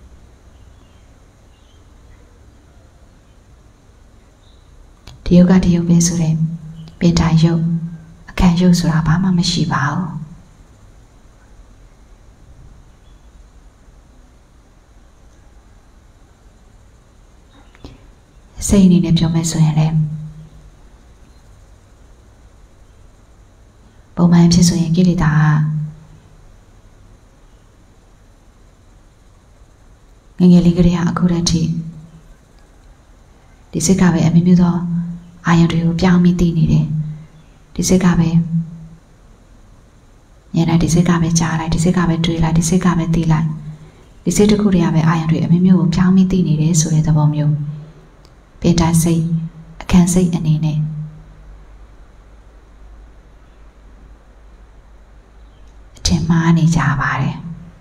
ဒီရုပ်ကဒီရုပ်ပဲဆိုတဲ့ပင်တိုင်းရုပ်အခန့်ရုပ်ဆိုတာဘာမှမရှိပါဘူးစိတ်အနေနဲ့ပြောမယ်ဆိုရင်လည်းပုံမှန်ဖြစ်ဆိုရင်ကိလေသာငယ်ငယ်လေးကလေးအခုတည်းထိဒီစိတ်ကပဲအမျိုးမျိုးသောအာရုံတွေကိုပြောင်းပြီးသိနေတယ်ဒီစိတ်ကပဲညနေဒီစိတ်ကပဲကြားလိုက်ဒီစိတ်ကပဲတွေးလိုက်ဒီစိတ်ကပဲသိလိုက်ဒီစိတ်တစ်ခုတည်းကပဲအာရုံတွေအမျိုးမျိုးကိုပြောင်းပြီးသိနေတယ်ဆိုတဲ့သဘောမျိုးပင်တိုင်းစိတ်အခန့်စိတ်အနေနဲ့အထင်မှားနေကြပါတယ်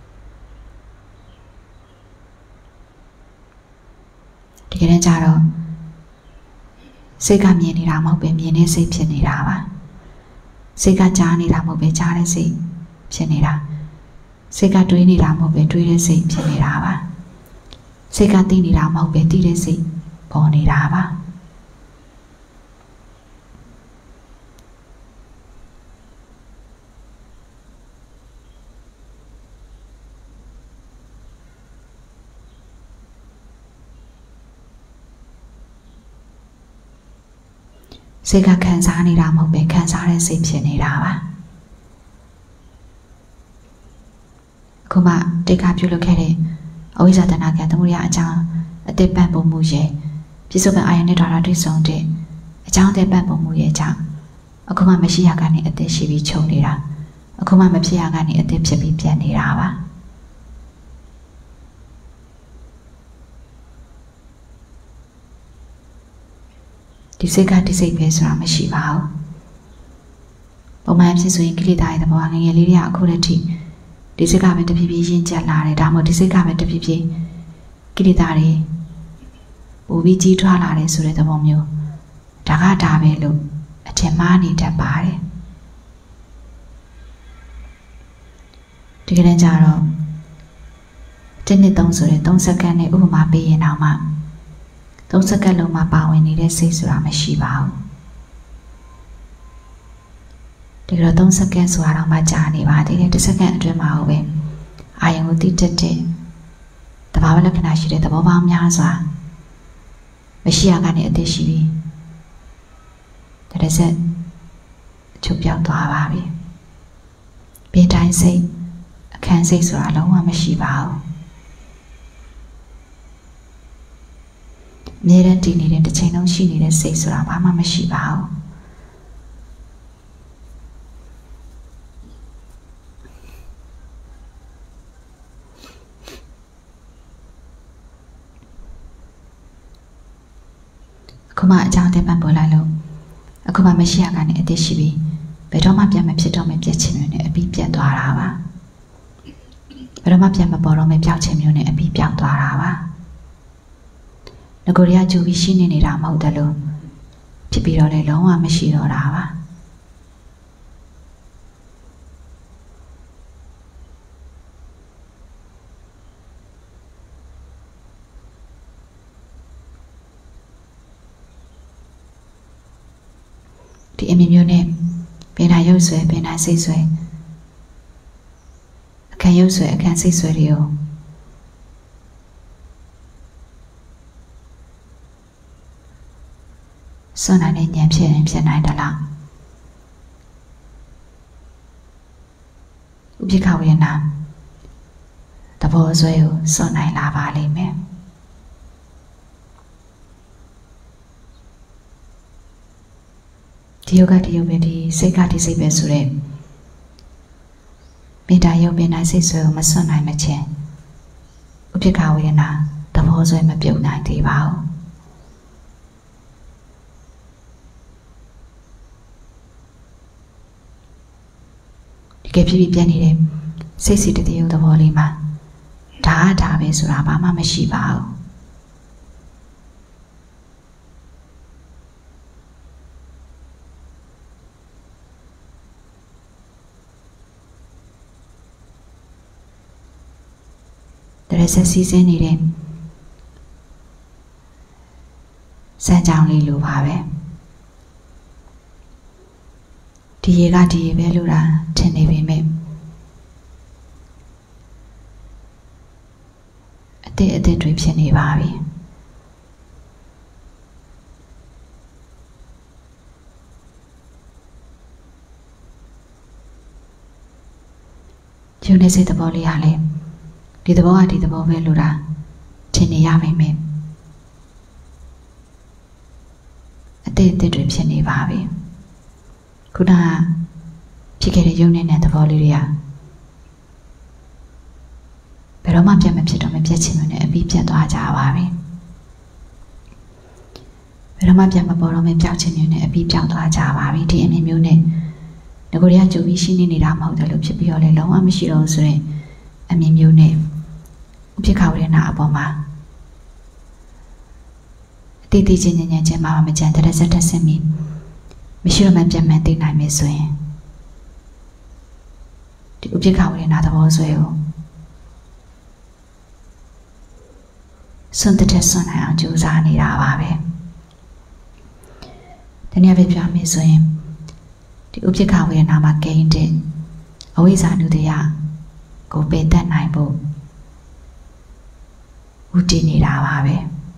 တကယ်တမ်းကျတော့စိတ်ကမြင်နေတာမဟုတ်ပဲမြင်တဲ့စိတ်ဖြစ်နေတာပါစိတ်ကကြားနေတာမဟုတ်ပဲကြားတဲ့စိတ်ဖြစ်နေတာစိတ်ကတွေးနေတာမဟုတ်ပဲတွေးတဲ့စိတ်ဖြစ်နေတာပါစိတ်ကသိနေတာမဟုတ်ပဲသိတဲ့စိတ်ပေါ်နေတာပါစိတ်ကခံစားနေတာမဟုတ်ပဲခံစားတဲ့စိတ်ဖြစ်နေတာပါအခုမှတိတ်ခါပြုလုပ်ခဲ့တဲ့အဝိဇ္ဇာတဏှာကသမုဒယအကြောင်းအတိတ်ပံ့ပိုးမှုရဲ့ပြစ္ဆုတ်ပံအာယုန်နဲ့ဓာတ်တွေ့ဆုံတဲ့အကြောင်းတဲ့ပံ့ပိုးမှုရဲ့ကြောင့်အခုမှမရှိရကနေအသက်ရှိပြီးချုပ်နေတာအခုမှမဖြစ်ရကနေအသက်ဖြစ်ပြီးပြတ်နေတာပါဒီစိတ်ကဒီစိတ်ပဲဆိုတာမရှိပါဘူးပုံမှန်ဖြစ်ဆိုရင်ကိလေသာရဲ့သဘောကငယ်ငယ်လေးတွေကအခုတည်းထိဒီစိတ်ကပဲတဖြည်းဖြည်းရင့်ကျက်လာတယ်ဒါမှမဟုတ်ဒီစိတ်ကပဲတဖြည်းဖြည်းကိလေသာတွေပိုပြီးကြီးထွားလာတယ်ဆိုတဲ့သဘောမျိုးဒါကဒါပဲလို့အထင်မှားနေတတ်ပါတယ်ဒီကနေ့ကျတော့1နှစ်3ဆိုတဲ့3စက္ကန့်နဲ့ဥပမာပေးရင်တော့မှ3စက္ကန့်လုံးမှာပါဝင်နေတဲ့စိတ်ဆိုတာမရှိပါဘူးဒီတော့3စက္ကန့်ဆိုတာတော့မှကြာနေပါသေးတယ်1စက္ကန့်အတွင်းမှာပဲအာရုံကိုတိတက်တဲ့သဘာဝလက္ခဏာရှိတဲ့သဘောပေါင်းများစွာမရှိရကနေအသက်ရှိပြီးတရစက်ချုပ်ပြောက်သွားပါပြီပြင်တိုင်းစိတ်အခန်းစိတ်ဆိုတာလုံးဝမရှိပါဘူးအမြဲတမ်းတည်နေတဲ့တစ်ချိန်လုံးရှိနေတဲ့စိတ်ဆိုတာဘာမှမရှိပါဘူးအခုမှအကြောင်းအသစ်ပံ့ပိုးလိုက်လို့အခုမှမရှိရကနေအသက်ရှိပြီးဘယ်တော့မှပြန်မဖြစ်တော့မပြတ်ချင်မျိုးနဲ့အပြီးပြတ်သွားတာပါဘယ်တော့မှပြန်မပေါ်တော့မပြောက်ချင်မျိုးနဲ့အပြီးပြောက်သွားတာပါငကိုရီးယားဂျူပြီးရှိနေတာမဟုတ်တယ်လို့ဖြစ်ပြီးတော့လည်းလုံးဝမရှိတော့တာပါဒီအမြင်မျိုးနဲ့ပင်နာရုပ်ဆွဲပင်နာစိတ်ဆွဲအခန်းရုပ်ဆွဲအခန်းစိတ်ဆွဲတွေကိုစွန့်နိုင်တဲ့ဉာဏ်ဖြစ်ရင်ဖြစ်နိုင်တယ်လားဥပိ္ပခဝေဒနာသဘောဆွဲကိုစွန့်နိုင်လာပါလိမ့်မယ်ဒီယောဂဒီယောပဲဒီစိတ်ကဒီစိတ်ပဲဆိုတဲ့မေတ္တာယုတ်ပင်နိုင်စိတ်ဆွဲကိုမစွန့်နိုင်မချင်းဥပိ္ပခဝေဒနာသဘောဆွဲမပြုတ်နိုင်သေးပါဘူးတကယ်ဖြစ်ပြီးပြနေတဲ့စိတ်စီတည်းယုတ်သဘောလေးမှာဒါပဲဆိုတာဘာမှမရှိပါဘူးတရဆက်စီးစင်းနေတဲ့စမ်းကြောင်းလေးလိုပါပဲဒီရေကဒီရေပဲလို့တာထင်နေပေမဲ့အသစ်တွေဖြစ်နေပါပြီယူနေစိတ်သဘောလေးဟာလေဒီသဘောကဒီသဘောပဲလို့တာထင်နေရပေမဲ့အသစ်တွေဖြစ်နေပါပြီခုနကဖြစ်ခဲ့တဲ့ယုံနေတဲ့သဘောလေးတွေကဘယ်တော့မှပြန်မဖြစ်တော့မပြတ်ချင်လို့နဲ့အပြီးပြတ်သွားကြပါပြီဘယ်တော့မှပြန်မပေါ်တော့မပြောက်ချင်လို့နဲ့အပြီးပြောက်သွားကြပါပြီဒီအမြင်မျိုးနဲ့ငကိုရီးယားကြိုပြီးရှိနေတာမဟုတ်တယ်လို့ဖြစ်ပြီးတော့လေလုံးဝမရှိတော့ဘူးဆိုရင်အမြင်မျိုးနဲ့ဥပိ္ပခဝေဒနာအပေါ်မှာအတိတ်ချင်းဉာဏ်ချင်းမှာမကြံတဲ့စက်တက်ဆင်းပြီးမရှိတော့မှပြန်မှန်သိနိုင်မယ်ဆိုရင်ဒီဥပိ္ပခဝေဒနာသဘောဆွဲကိုစွန့်တဲ့စွန့်နိုင်အောင်ကြိုးစားနေတာပါပဲတနည်းအားဖြင့်ပြောမယ်ဆိုရင်ဒီဥပိ္ပခဝေဒနာမှာကိန်းတဲ့အဝိဇ္ဇာနုတ္တယကိုပယ်တတ်နိုင်ဖို့ဥတည်နေတာပါပဲ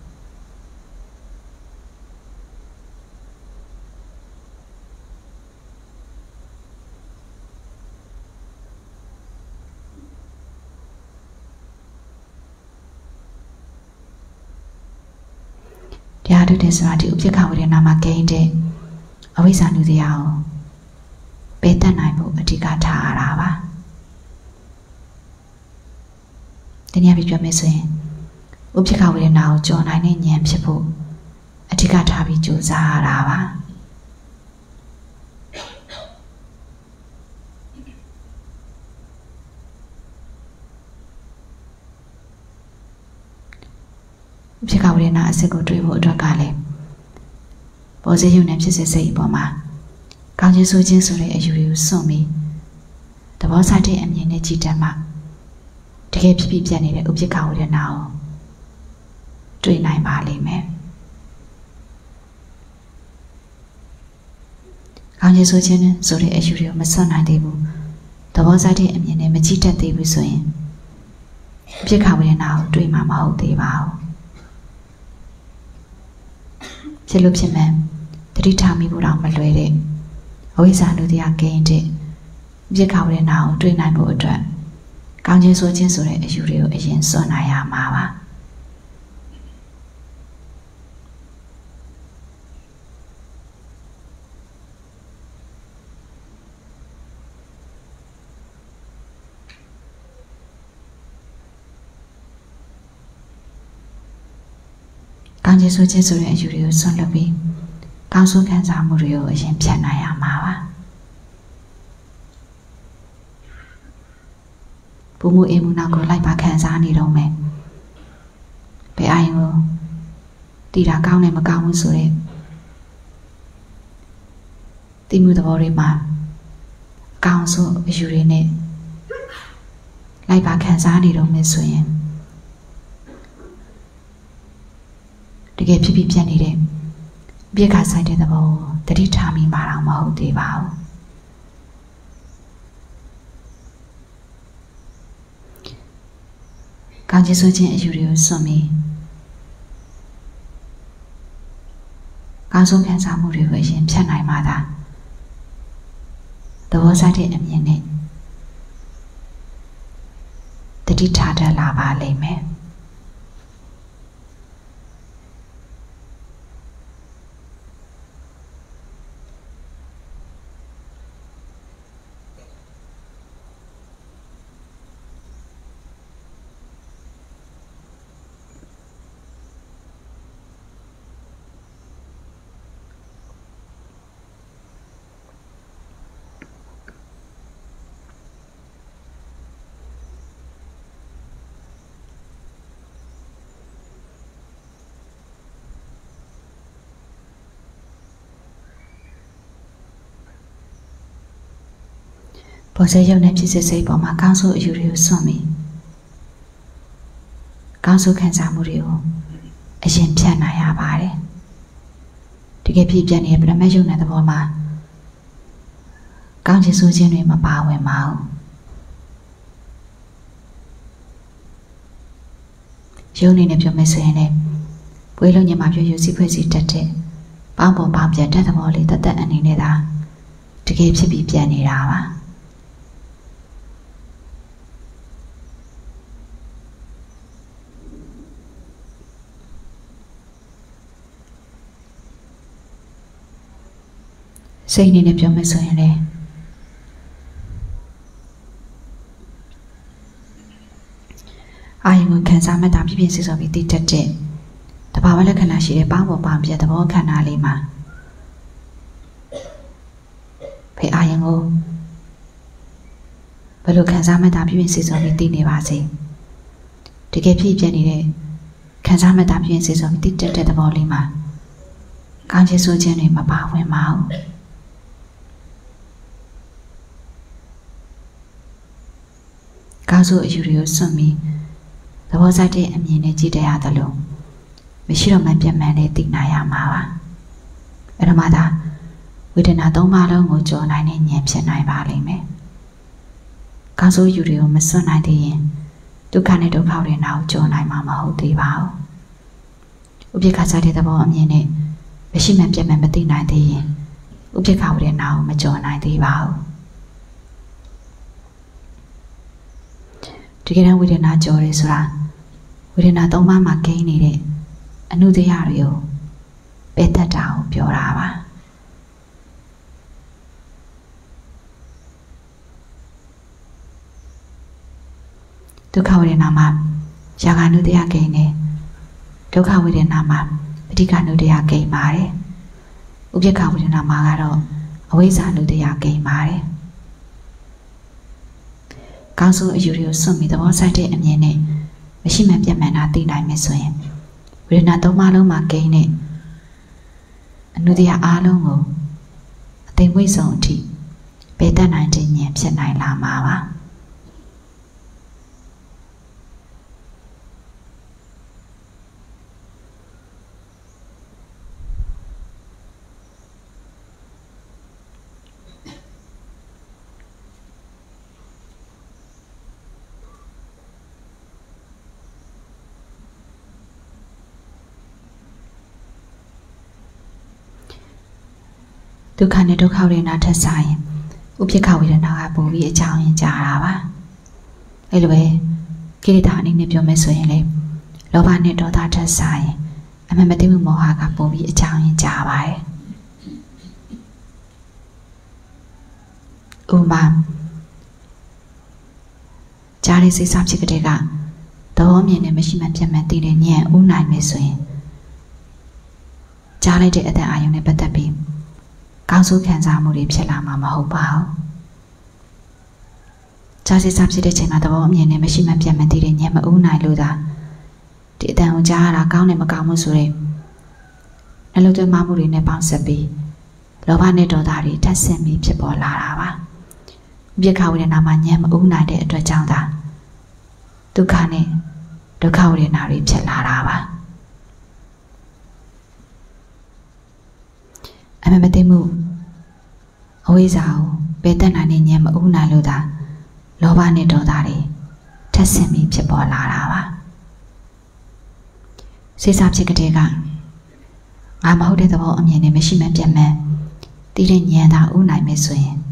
တရားထုတ်တယ်ဆိုတာဒီဥပိ္ပခဝေဒနာမှာကိန်းတဲ့အဝိဇ္ဇာနုတ္တယကိုပယ်တတ်နိုင်ဖို့အဓိကထားရတာပါတနည်းအားဖြင့်ပြောမယ်ဆိုရင်ဥပိ္ပခဝေဒနာကိုကြော်နိုင်တဲ့ဉာဏ်ဖြစ်ဖို့အဓိကထားပြီးကြိုးစားရတာပါဥပိ္ပခဝေဒနာအစစ်ကိုတွေးဖို့အတွက်ကလည်းပေါ်စေရုံနဲ့ဖြစ်စေစိတ်အပေါ်မှာကောင်းခြင်းဆိုခြင်းဆိုတဲ့အယူတွေကိုစွန့်ပြီးသဘောဆိုင်တဲ့အမြင်နဲ့ကြည်တတ်မှတကယ်ဖြစ်ဖြစ်ပြနေတဲ့ဥပိ္ပခဝေဒနာကိုတွေ့နိုင်ပါလိမ့်မယ်ကောင်းခြင်းဆိုခြင်းဆိုတဲ့အယူတွေကိုမစွန့်နိုင်သေးဘူးသဘောဆိုင်တဲ့အမြင်နဲ့မကြည်တတ်သေးဘူးဆိုရင်ဥပိ္ပခဝေဒနာကိုတွေ့မှာမဟုတ်သေးပါဘူးဖြစ်လို့ဖြစ်မှန်တတိထားမိဖို့တော့မလွယ်တဲ့အဝိဇ္ဇာနုတရားကင်းတဲ့ပြစ်ခါဝရဏကိုတွေ့နိုင်ဖို့အတွက်ကောင်းခြင်းဆိုခြင်းဆိုတဲ့အယူတွေကိုအရင်စွန့်နိုင်ရမှာပါကောင်းခြင်းဆိုခြင်းဆိုတဲ့အယူတွေကိုစွန့်လွတ်ပြီးကောင်းဆုံးခံစားမှုတွေကိုအရင်ဖြတ်နိုင်ရမှာပါဘုံမှုအိမ်မှုနောက်ကိုလိုက်ပါခံစားနေတော့မယ်ဘယ်အရင်ကိုတည်တာကောင်းတယ်မကောင်းဘူးဆိုတဲ့တည်မှုသဘောတွေမှာအကောင်းဆုံးအယူတွေနဲ့လိုက်ပါခံစားနေတော့မယ်ဆိုရင်တကယ်ဖြစ်ပြနေတဲ့ပြစ်ခါဆိုင်တဲ့သဘောတတိထားမိမှာတော့မဟုတ်သေးပါဘူးကောင်းခြင်းဆိုခြင်းအယူတွေကိုစွန့်ပြီးကောင်းဆုံးခံစားမှုတွေကိုအရင်ဖြတ်နိုင်မှသာသဘောဆိုင်တဲ့အမြင်နဲ့တတိထားတတ်လာပါလိမ့်မယ်ပေါ်စေရုပ်နဲ့ဖြစ်စေစိတ်ပေါ်မှာကောင်းဆိုးအယူတွေကိုစွန့်ပြီးကောင်းဆိုးခံစားမှုတွေကိုအရင်ဖြတ်နိုင်ရပါတယ်တကယ်ဖြစ်ပြနေတဲ့ပရမတ်ယုံတဲ့သဘောမှာကောင်းခြင်းဆိုးခြင်းတွေမပါဝင်ပါဘူးယုံနေနဲ့ပြောမယ်ဆိုရင်လည်းပွေးလုံးညမှာပြောယူစီဖွဲ့စီတက်တဲ့ပေါင်းပေါ်ပေါင်းပြတ်တဲ့သဘောလေးတသက်အနေနဲ့သာတကယ်ဖြစ်ပြီးပြန်နေတာပါစိတ်အနေနဲ့ပြောမယ်ဆိုရင်လည်းအာယုံကိုခံစားမှတ်တာပြည့်ပြည့်စုံစုံပြီးတည်တတ်တဲ့တဘာဝလက္ခဏာရှိတဲ့ပေါင်းပေါ်ပေါင်းပြသဘောခန္ဓာလေးမှာဖေအာယုံကိုဘယ်လိုခံစားမှတ်တာပြည့်ပြည့်စုံစုံပြီးတည်နေပါစေတကယ်ဖြစ်ပြနေတဲ့ခံစားမှတ်တာပြည့်ပြည့်စုံစုံပြီးတည်တတ်တဲ့သဘောလေးမှာကောင်းခြင်းဆိုခြင်းတွေမပါဝင်ပါဘူးကောင်းဆိုးအယူတွေကိုစွန့်ပြီးသဘောဆိုင်တဲ့အမြင်နဲ့ကြည့်တရားသလိုမရှိတော့မှပြတ်မှန်နဲ့သိနိုင်ရမှာပါအဲ့ဒါမှသာဝေဒနာ၃ပါးလုံးကိုကြော်နိုင်တဲ့ဉာဏ်ဖြစ်နိုင်ပါလိမ့်မယ်ကောင်းဆိုးအယူတွေကိုမစွန့်နိုင်သေးရင်ဒုက္ခနဲ့ဒုက္ခတွေနာကိုကြော်နိုင်မှာမဟုတ်သေးပါဘူးဥပိ္ပခာဆိုင်တဲ့သဘောအမြင်နဲ့မရှိမှပြတ်မှန်မသိနိုင်သေးရင်ဥပိ္ပခာဝေဒနာကိုမကြော်နိုင်သေးပါဘူးတကယ်တမ်းဝေဒနာကြော်ရဲဆိုတာဝေဒနာ၃ပါးမှာကိန်းနေတဲ့အနုတရားတွေကိုပယ်တတ်တာကိုပြောတာပါဒုက္ခဝေဒနာမှာရာဂ ानु တရားကိန်းနေဒုက္ခဝေဒနာမှာပဋိက္ခ ानु တရားကိန်းပါတယ်ဥပိ္ပခဝေဒနာမှာကတော့အဝိဇ္ဇာ ानु တရားကိန်းပါတယ်ကောင်းဆိုးအယူတွေကိုစွန့်ပြီးသဘောဆိုင်တဲ့အမြင်နဲ့မရှိမှပြတ်မှန်တာသိနိုင်မယ်ဆိုရင်ဝေဒနာ၃ပါးလုံးမှာကိန်းတဲ့အနုတရားအားလုံးကိုအသိဝိဆုံးအထိပယ်တတ်နိုင်ခြင်းဉာဏ်ဖြစ်နိုင်လာမှာပါဒုက္ခနဲ့ဒုက္ခဝေဒနာထက်ဆိုင်ဥပိ္ပခဝေဒနာကပိုပြီးအကြောင်းရင်းကြတာပါအဲ့လိုပဲကိလေသာအနေနဲ့ပြောမယ်ဆိုရင်လေလောဘနဲ့ဒေါသထက်ဆိုင်အမှန်မသိမှုမောဟကပိုပြီးအကြောင်းရင်းကြပါတယ်ဥမာကြားတဲ့စိတ်ဆဖြစ်ကြတဲ့ကသဘောမြင်နဲ့မရှိမှပြတ်မှန်သိတဲ့ဉာဏ်ဥနိုင်မယ်ဆိုရင်ကြားလိုက်တဲ့အတန်အာရုံနဲ့ပတ်သက်ပြီးကောင်းဆိုးခံစားမှုတွေဖြစ်လာမှာမဟုတ်ပါဘူးကြားစိတ်ဆဖြစ်တဲ့ချိန်မှာသဘောအမြင်နဲ့မရှိမှပြတ်မှန်သိတဲ့ဉာဏ်မဥနိုင်လို့သာဒီအတန်ကိုကြားရတာကောင်းတယ်မကောင်းဘူးဆိုတဲ့နှလုံးသွင်းမှုတွေနဲ့ပေါင်းစပ်ပြီးလောဘနဲ့ဒေါသတွေထပ်ဆင့်ပြီးဖြစ်ပေါ်လာတာပါဥပိ္ပခဝေဒနာမှာဉာဏ်မဥနိုင်တဲ့အတွက်ကြောင့်သာဒုက္ခနဲ့ဒုက္ခဝေဒနာတွေဖြစ်လာတာပါအမှန်မသိမှုအဝိဇ္ဇာကိုပယ်တတ်နိုင်တဲ့ဉာဏ်မဥနိုင်လို့သာလောဘနဲ့ဒေါသတွေထပ်ဆင့်ပြီးဖြစ်ပေါ်လာတာပါစိတ်ဆဖြစ်ကြတဲ့ကငါမဟုတ်တဲ့သဘောအမြင်နဲ့မရှိမှပြတ်မှန်သိတဲ့ဉာဏ်သာဥနိုင်မယ်ဆိုရင်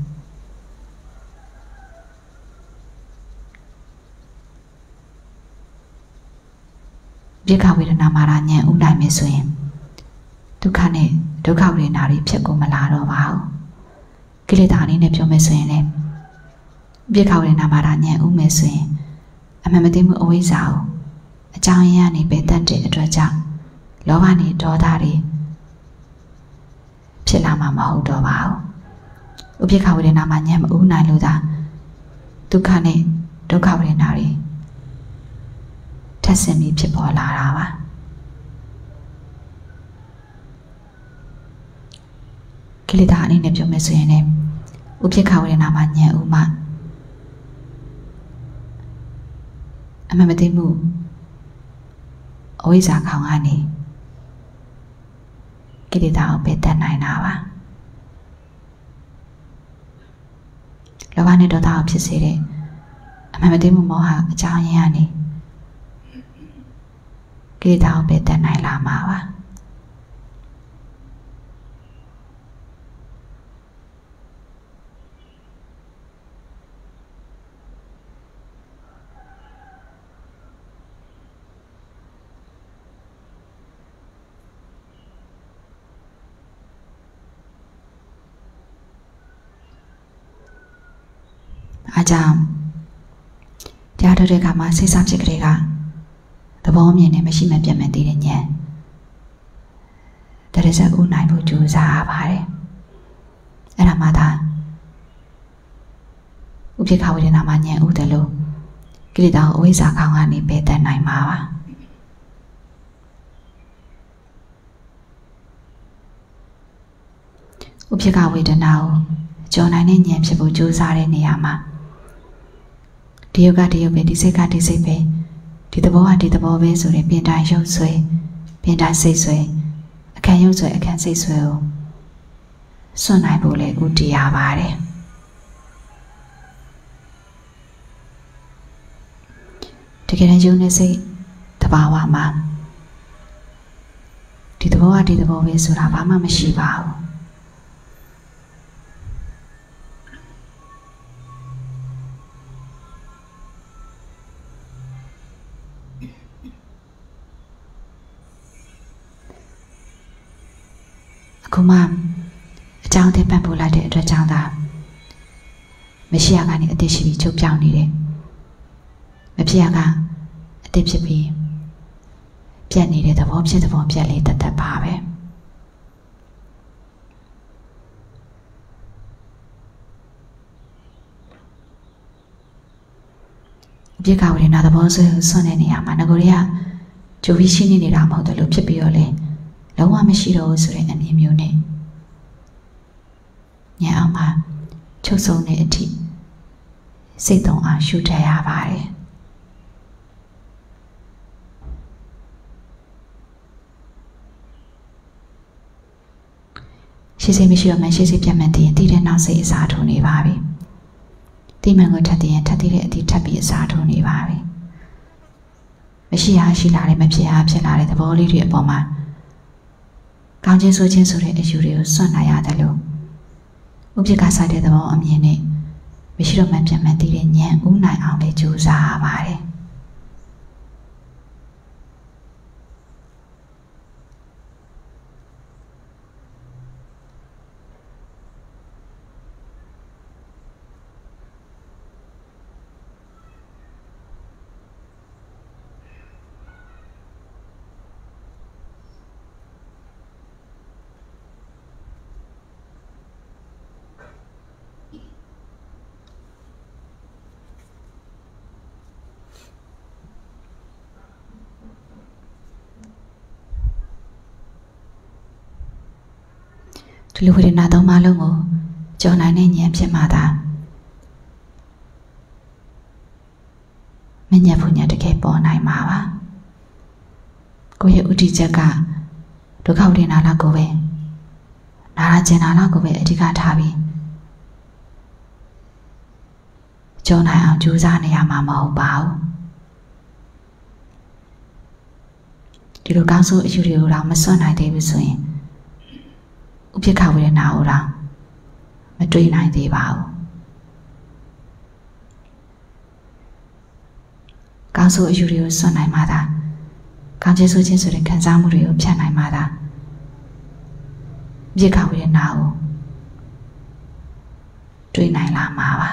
ဥပိ္ပခဝေဒနာမှာဉာဏ်ဥနိုင်မယ်ဆိုရင်ဒုက္ခနဲ့ဒုက္ခဝေဒနာတွေဖြစ်ကုန်မလာတော့ပါဘူးကိလေသာအနေနဲ့ပြောမယ်ဆိုရင်လည်းဥပိ္ပခဝေဒနာမှာဉာဏ်ဥမယ်ဆိုရင်အမှန်မသိမှုအဝိဇ္ဇာကိုအကြောင်းရင်းကနေပယ်တတ်တဲ့အတွက်ကြောင့်လောဘနဲ့ဒေါသတွေဖြစ်လာမှာမဟုတ်တော့ပါဘူးဥပိ္ပခဝေဒနာမှာဉာဏ်မဥနိုင်လို့သာဒုက္ခနဲ့ဒုက္ခဝေဒနာတွေထပ်ဆင့်ပြီးဖြစ်ပေါ်လာတာပါကိလေသာအနေနဲ့ပြောမယ်ဆိုရင်လည်းဥပိ္ပခဝေဒနာမှာဉာဏ်ဥမှအမှန်မသိမှုအဝိဇ္ဇာခေါင်ကနေကိလေသာကိုပယ်တတ်နိုင်တာပါလောဘနဲ့ဒေါသကိုဖြစ်စေတဲ့အမှန်မသိမှုမောဟအကြောင်းရင်းကနေကိလေသာကိုပယ်တတ်နိုင်လာမှာပါအားကြောင့်တရားထုတ်တဲ့အခါမှာစိတ်ဆဖြစ်ကြတဲ့ကသဘောမြင်နဲ့မရှိမှပြတ်မှန်သိတဲ့ဉာဏ်တရဇက်ဥနိုင်ဖို့ကြိုးစားရပါတယ်အဲ့ဒါမှသာဥပိ္ပခဝေဒနာမှာဉာဏ်ဥတယ်လို့ကိလေသာကိုအဝိဇ္ဇာခေါင်းကနေပယ်တတ်နိုင်မှာပါဥပိ္ပခဝေဒနာကိုကြော်နိုင်တဲ့ဉာဏ်ဖြစ်ဖို့ကြိုးစားတဲ့နေရာမှာဒီယုတ်ကဒီယုတ်ပဲဒီစိတ်ကဒီစိတ်ပဲဒီသဘောကဒီသဘောပဲဆိုရင်ပြင်တိုင်းရုပ်ဆွဲပြင်တိုင်းစိတ်ဆွဲအခန်းရုပ်ဆွဲအခန်းစိတ်ဆွဲကိုစွန့်နိုင်ဖို့လည်းဥတည်ရပါတယ်တကယ်တမ်းယုံနဲ့စိတ်သဘာဝမှာဒီသဘောကဒီသဘောပဲဆိုတာဘာမှမရှိပါဘူးအခုမှအကြောင်းတင်ပတ်ပို့လိုက်တဲ့အတွက်ကြောင့်သာမရှိရကနေအတိရှိပြီးချုပ်ပြောင်းနေတယ်မဖြစ်ရကအတိဖြစ်ပြီးပြတ်နေတဲ့သဘောဖြစ်သဘောပြတ်လေးတတ်ပါပဲဥပိ္ပခဝေဒနာသဘောဆွဲဆွတဲ့နေရာမှာငကိုတွေကကြိုပြီးရှင်းနေတာမဟုတ်တယ်လို့ဖြစ်ပြီးတော့လေလုံးဝမရှိတော့ဘူးဆိုတဲ့အမြင်မျိုးနဲ့ညံအောင်မှာချုပ်ဆုံးတဲ့အထိစိတ်သုံးအောင်ရှုထည့်ရပါတယ်ရှိစိတ်မရှိတော့မှရှိစိတ်ပြတ်မှန်တည်ရင်တည်တဲ့နောက်စိတ်အစားထိုးနေပါပြီတိမှန်ကိုထပ်တည်ရင်ထပ်တည်တဲ့အထိထပ်ပြီးအစားထိုးနေပါပြီမရှိရရှိလာတယ်မဖြစ်ရဖြစ်လာတဲ့သဘောလေးတွေအပေါ်မှာကောင်းခြင်းဆိုခြင်းဆိုတဲ့အယူတွေကိုစွန့်နိုင်ရတယ်လို့ဥပ္ပခါဆိုင်တဲ့သဘောအမြင်နဲ့မရှိတော့မှပြန်မှန်သိတဲ့ဉာဏ်ဥနိုင်အောင်လည်းကြိုးစားပါတယ်ဒီလိုဝေဒနာသုံးပါးလုံးကိုကြော်နိုင်တဲ့ဉာဏ်ဖြစ်မှသာမဉဏ်ဘုံဉာဏ်တကယ်ပေါ်နိုင်မှာပါကိုယ့်ရဲ့ဥတီချက်ကဒုက္ခဝေဒနာလောက်ကိုပဲနာရကျင်နာလောက်ကိုပဲအဓိကထားပြီးကြော်နိုင်အောင်ကြိုးစားနေရမှာမဟုတ်ပါဘူးဒီလိုကောင်းဆိုးအယူတွေကိုတော့မစွန့်နိုင်သေးဘူးဆိုရင်ဥပ္ပခဝေဒနာကိုတော့မတွေးနိုင်သေးပါဘူးကောင်းဆိုးအယူတွေကိုစွန့်နိုင်မှသာကောင်းခြင်းဆိုခြင်းဆိုတဲ့ခံစားမှုတွေကိုဖြတ်နိုင်မှသာဥပ္ပခဝေဒနာကိုတွေးနိုင်လာမှာပါ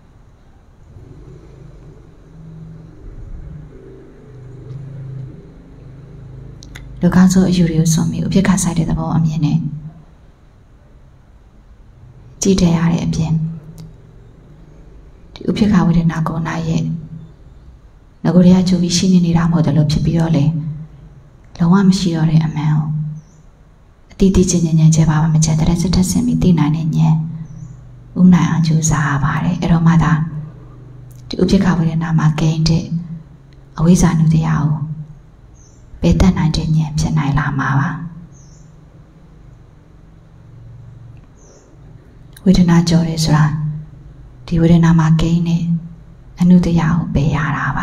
လူကောင်းဆိုးအယူတွေကိုစွန့်ပြီးဥပ္ပခဆိုင်တဲ့သဘောအမြင်နဲ့ကြည့်တဲ့ရတဲ့အပြင်ဒီဥပ္ပခဝေဒနာကိုနာရဲ့ငကိုရရကြိုပြီးရှိနေတာမဟုတ်တယ်လို့ဖြစ်ပြီးတော့လေလုံးဝမရှိတော့တဲ့အမှန်ကိုအတိအကျဉာဏ်ဉာဏ်ကျပါမချက်တဲ့စက်တက်ဆင်ပြီးသိနိုင်တဲ့ဉာဏ်ဥနိုင်အောင်ကြိုးစားရပါတယ်အဲ့တော့မှသာဒီဥပ္ပခဝေဒနာမှာဂိမ်းတဲ့အဝိဇ္ဇာနုတရားကိုပယ်တတ်နိုင်တဲ့ဉာဏ်ဖြစ်နိုင်လာမှာပါဝေဒနာကြော်တယ်ဆိုတာဒီဝေဒနာမှာဂိမ်းနဲ့အနုတရားကိုပယ်ရတာပါ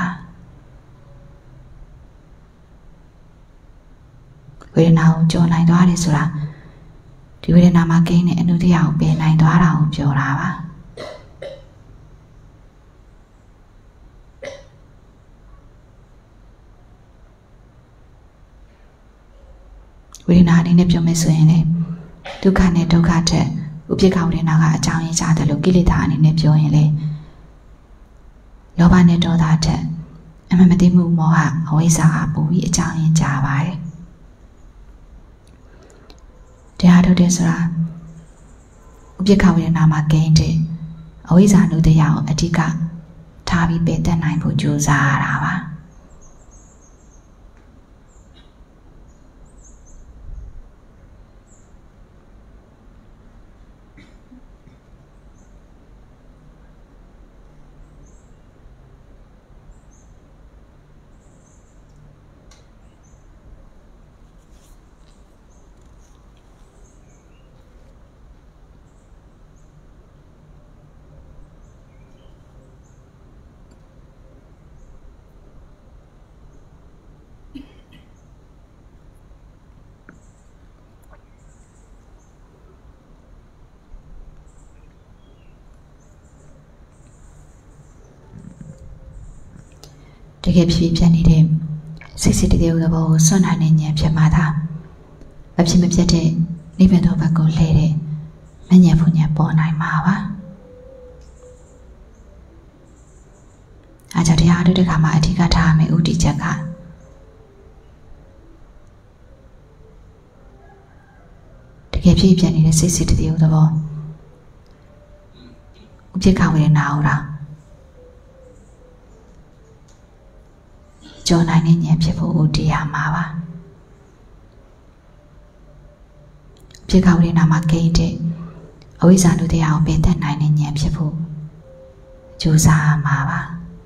ဝေဒနာကိုကြော်နိုင်သွားတယ်ဆိုတာဒီဝေဒနာမှာဂိမ်းနဲ့အနုတရားကိုပယ်နိုင်သွားတာကိုပြောတာပါဝေဒနာအနေနဲ့ပြောမယ်ဆိုရင်လေဒုက္ခနဲ့ဒုက္ခထက်ဥပ္ပခဝေဒနာကအကြောင်းရင်းကြတယ်လို့ကိလေသာအနေနဲ့ပြောရင်လေလောဘနဲ့ဒေါသထက်အမှန်မသိမှုမောဟအဝိဇ္ဇာကပိုပြီးအကြောင်းရင်းကြပါတယ်တရားထုတ်တယ်ဆိုတာဥပ္ပခဝေဒနာမှာဂိမ်းတဲ့အဝိဇ္ဇာနုတရားကိုအဓိကထားပြီးပယ်တတ်နိုင်ဖို့ကြိုးစားရတာပါတကယ်ဖြစ်ပြနေတဲ့စိတ်တဲ့သဘောကိုစွန့်နိုင်တဲ့ဉာဏ်ဖြစ်မှသာမဖြစ်မပြတ်တဲ့နိဗ္ဗာန်တော်ဘက်ကိုလှည့်တဲ့မဉဏ်ဘုံဉာဏ်ပေါ်နိုင်မှာပါအားကြောင့်တရားထုတ်တဲ့အခါမှာအဓိကထားရမယ့်ဥတည်ချက်ကတကယ်ဖြစ်ပြနေတဲ့စိတ်တဲ့သဘောဥပ္ပခဝေဒနာဟုတ်လားကြော်နိုင်တဲ့ဉာဏ်ဖြစ်ဖို့ဦးတည်ရမှာပါဥပ္ပခဝေဒနာမှာဂိမ်းတဲ့အဝိဇ္ဇာနုတရားကိုပယ်တတ်နိုင်တဲ့ဉာဏ်ဖြစ်ဖို့ကြိုးစားရမှာပါ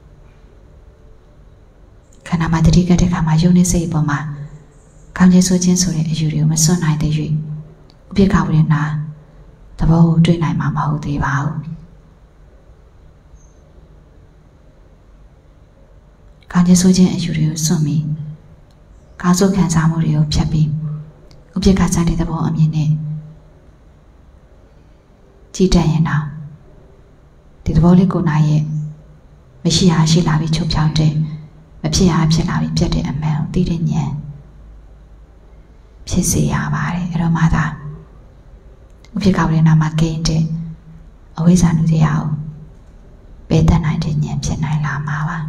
ခန္ဓာမှာတတိကတဲ့ခါမှာယုံနေစိတ်အပေါ်မှာကောင်းခြင်းဆိုခြင်းဆိုတဲ့အယူတွေကိုမစွန့်နိုင်သေး၍ဥပ္ပခဝေဒနာသဘောကိုတွေ့နိုင်မှာမဟုတ်သေးပါဘူးကောင်းခြင်းဆိုခြင်းအယူတွေကိုစွန့်ပြီးကောင်းဆိုခံစားမှုတွေကိုဖြတ်ပြီးဥပ္ပခဆိုင်တဲ့သဘောအမြင်နဲ့ကြည်တတ်ရင်တော့ဒီသဘောလေးကိုနိုင်ရဲ့မရှိရရှိလာပြီးချုပ်ဖြောင်းတဲ့မဖြစ်ရဖြစ်လာပြီးပြတ်တဲ့အမှန်ကိုသိတဲ့ဉာဏ်ဖြစ်စေရပါတယ်အဲ့တော့မှသာဥပိ္ပခဝေဒနာမှာကိန်းတဲ့အဝိဇ္ဇာနုတရားကိုပယ်တတ်နိုင်တဲ့ဉာဏ်ဖြစ်နိုင်လာမှာပါ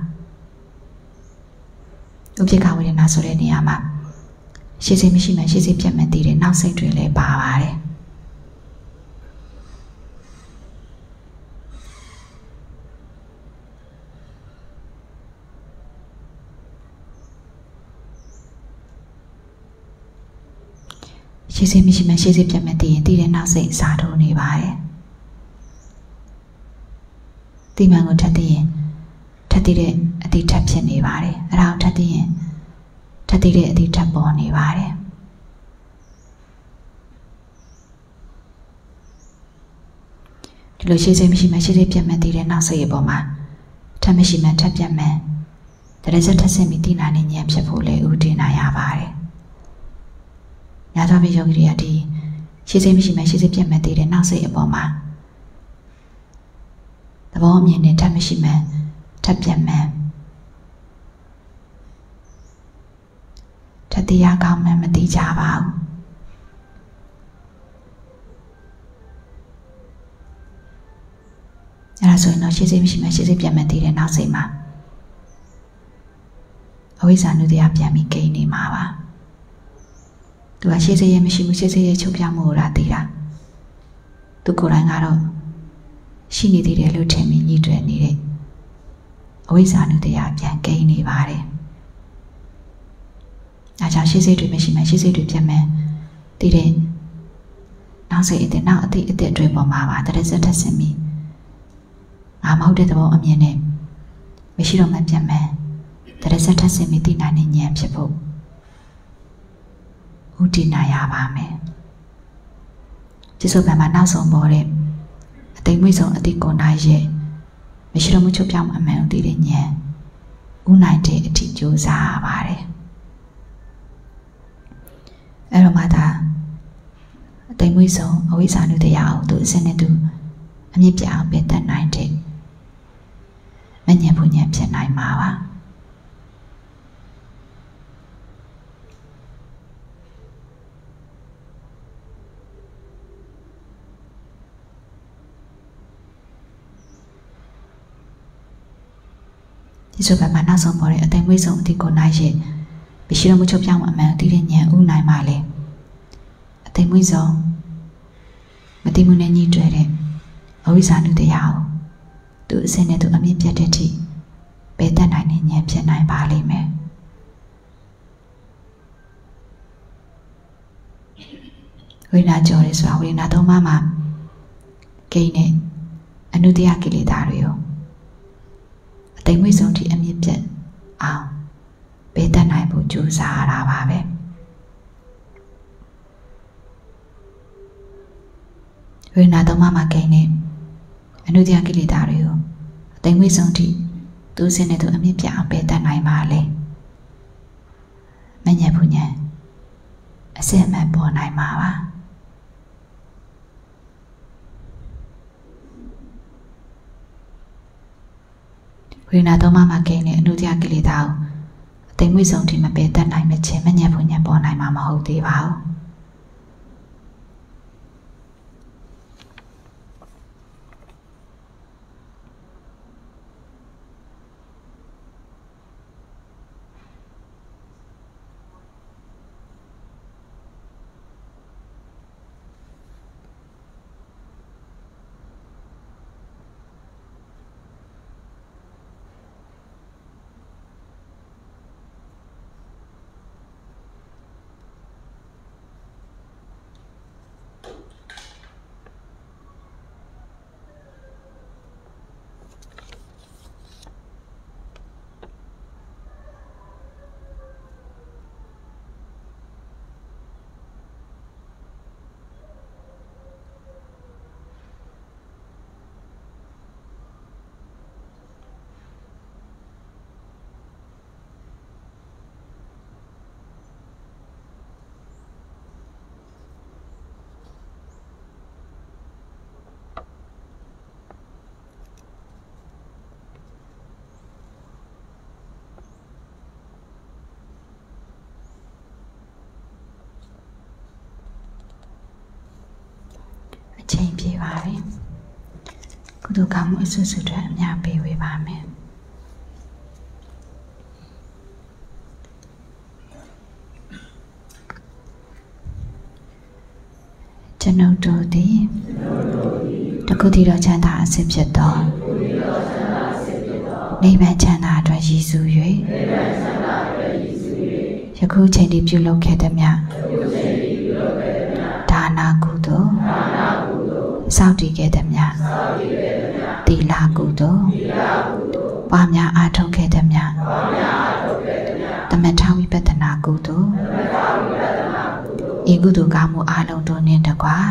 ဥပိ္ပခဝေဒနာဆိုတဲ့နေရာမှာရှိစေမရှိမှရှိစေပြတ်မှသိတဲ့နောက်စိတ်တွေလည်းပါပါတယ်ရှိစေမရှိမှရှိစေပြတ်မှသိရင်သိတဲ့နောက်စိတ်အစားထိုးနေပါတယ်တိမှန်ကိုထပ်သိရင်ထပ်သိတဲ့အတိထပ်ဖြစ်နေပါတယ်အဲ့ဒါကိုထပ်သိရင်ထပ်သိတဲ့အတိထပ်ပေါ်နေပါတယ်ဒီလိုရှိစေမရှိမှရှိစေပြတ်မှသိတဲ့နောက်စိတ်ရဲ့ပေါ်မှာထပ်မရှိမှထပ်ပြတ်မှတရဇက်ထပ်ဆင့်ပြီးသိနိုင်တဲ့ဉာဏ်ဖြစ်ဖို့လည်းဥတည်နိုင်ရပါတယ်ညာသွားပြီးယောဂီတွေကဒီရှိစေမရှိမှရှိစေပြတ်မှသိတဲ့နောက်စိတ်အပေါ်မှာသဘောအမြင်နဲ့ထပ်မရှိမှထပ်ပြတ်မှထပ်တရားကောင်းမှမသိကြပါဘူးအဲ့ဒါဆိုရင်တော့ရှိစေမရှိမှရှိစေပြတ်မှသိတဲ့နောက်စိတ်မှာအဝိဇ္ဇာနုတရားပြန်ပြီးကိန်းနေမှာပါသူကရှိစေရမရှိဘူးရှိစေရချုပ်ပြမှုကိုသာသိတာသူကိုယ်တိုင်ကတော့ရှိနေသေးတယ်လို့ထင်ပြီးညှိတွယ်နေတဲ့အဝိဇ္ဇာနုတရားပြန်ကိန်းနေပါတယ်။အဲကြောင့်ရှိစေတွေမရှိမှရှိစေတွေပြတ်မယ်သိတဲ့နောက်စိတ်အစ်နောက်အသည့်အစ်တွေပေါ်မှာပါတရဇက်ထက်ဆင်ပြီးငါမဟုတ်တဲ့သဘောအမြင်နဲ့မရှိတော့မှပြတ်မယ်တရဇက်ထက်ဆင်ပြီးသိနိုင်တဲ့ဉာဏ်ဖြစ်ဖို့ဥတည်နိုင်ရပါမယ်။จิตစုံပံမှာနောက်ဆုံးပေါ်တဲ့အသိမွေ့ဆုံးအတိကိုနိုင်ရဲ့မရှိတော့မှုချုပ်ပြောင်းအမှန်သိတဲ့ဉာဏ်ဥနိုင်တဲ့အထိကြိုးစားရပါတယ်အဲ့တော့မှသာအသိမွေ့ဆုံးအဝိဇ္ဇာနုတရားကိုသူအစစ်နဲ့သူအမြင့်ပြအောင်ပင်တတ်နိုင်တဲ့မဉ္ဇဉ်ဘုဉ္ဇဉ်ဖြစ်နိုင်မှာပါဒီဆိုပါမှနောက်ဆုံးပေါ်တဲ့အသိမွေ့ဆုံးအတိကိုနိုင်ရဲ့မရှိတော့မှုချုပ်ပြောင်းအမှန်သိတဲ့ဉာဏ်ဥနိုင်ပါလေအသိမွေ့ဆုံးမတိမှုနဲ့ညှိတွယ်တဲ့အဝိဇ္ဇာနုတရားကိုသူအစစ်နဲ့သူအမြင့်ပြတ်တဲ့အထိပယ်တတ်နိုင်တဲ့ဉာဏ်ဖြစ်နိုင်ပါလိမ့်မယ်ဝိညာဉ်ကြော်ရဲဆိုတာဝိညာဉ်သုံးပါးမှာကိန်းနဲ့အနုတ္တယကိလေသာတွေကိုအသိမွေ့ဆုံးထိအမြင့်ပြတ်အောင်ပေးတတ်နိုင်ဖို့ကြိုးစားရတာပါပဲဝိညာဉ်သုံးပါးမှာကိန်းနဲ့အနုတ္တယကိလေသာတွေကိုအသိမွေ့ဆုံးထိသူစင်းနဲ့သူအမြင့်ပြတ်အောင်ပေးတတ်နိုင်ပါလေမဉ္ဇဉ်ဘုဉ္ဇဉ်အစစ်အမှန်ပေါ်နိုင်မှာပါဝိညာဉ်သုံးပါးမှာကိန်းနဲ့အနုတ္တယကိလေသာကိုအသိမွေ့ဆုံးထိမပယ်တတ်နိုင်မချင်းမဉ္ဇဉ်ဘုဉ္ဇဉ်ပေါ်နိုင်မှာမဟုတ်သေးပါဘူးပါပြီကုသိုလ်ကောင်းမှုအစွတ်စွတ်တွေအများပေးဝေပါမယ်ကျွန်ုပ်တို့သည်တကုတိတော်ချမ်းသာအစစ်ဖြစ်သောနိဗ္ဗာန်ချမ်းသာအတွက်ရည်စူး၍ယခုချိန်ထိပြုလုပ်ခဲ့သည်မြတ်ဒါနကုသိုလ်စောင့်တည်ခဲ့သည်မြတ်သီလကုသိုလ်ပွားများအားထုတ်ခဲ့သည်မြတ်သမထဝိပဿနာကုသိုလ်ဤကုသိုလ်ကောင်းမှုအလုံးတို့နှင့်တကွာ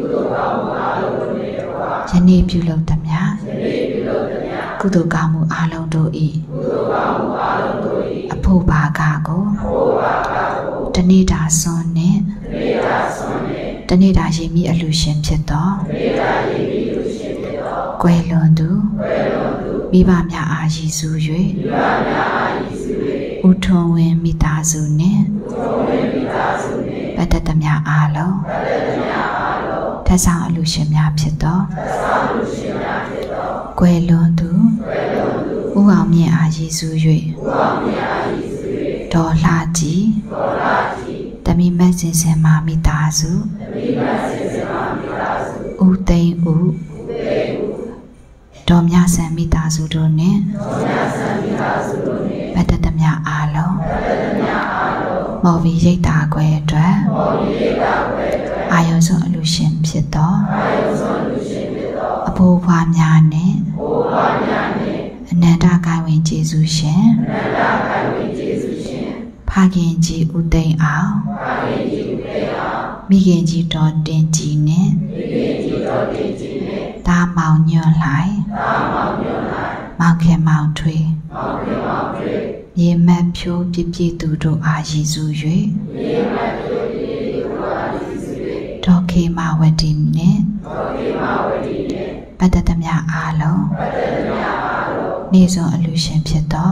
ယနေ့ပြုလုပ်သည်မြတ်ကုသိုလ်ကောင်းမှုအလုံးတို့၏အဖို့ဘာကကိုတနေ့တာစွန်နှင့်တနေ့တာရည်မိအလှရှင်ဖြစ်သောကွယ်လွန်သူမိဘများအားရည်စူး၍ဥထုံဝင်မိသားစုနှင့်ပတ္တတများအားလုံးထပ်ဆောင်အလှရှင်များဖြစ်သောကွယ်လွန်သူဥအောင်မြင့်အားရည်စူး၍ဒေါ်လှကြီးတမိမက်စင်စင်မာမိသားစုဦးသိန်းဦးဒေါ်မြဆန်မိသားစုတို့နှင့်ပတ္တတများအားလုံးမော်ဘီရိတ်တာခွဲအတွက်အာယုံဆုံးအလှရှင်ဖြစ်သောအဖိုးဖွားများနှင့်အနန္တကိုင်ဝင်ကျေးဇူးရှင်ဖခင်ကြီးဦးသိန်းအောင်မိခင်ကြီးဒေါ်တင်ကြီးနှင့်သားမောင်ညွန့်လိုက်မောင်ခင်မောင်ထွေမြေမက်ဖြိုးပြပြသူတို့အားရည်စူး၍ဒေါ်ခေမာဝတီနှင့်ပတ္တတများအားလုံးနေစွန်အလှရှင်ဖြစ်သော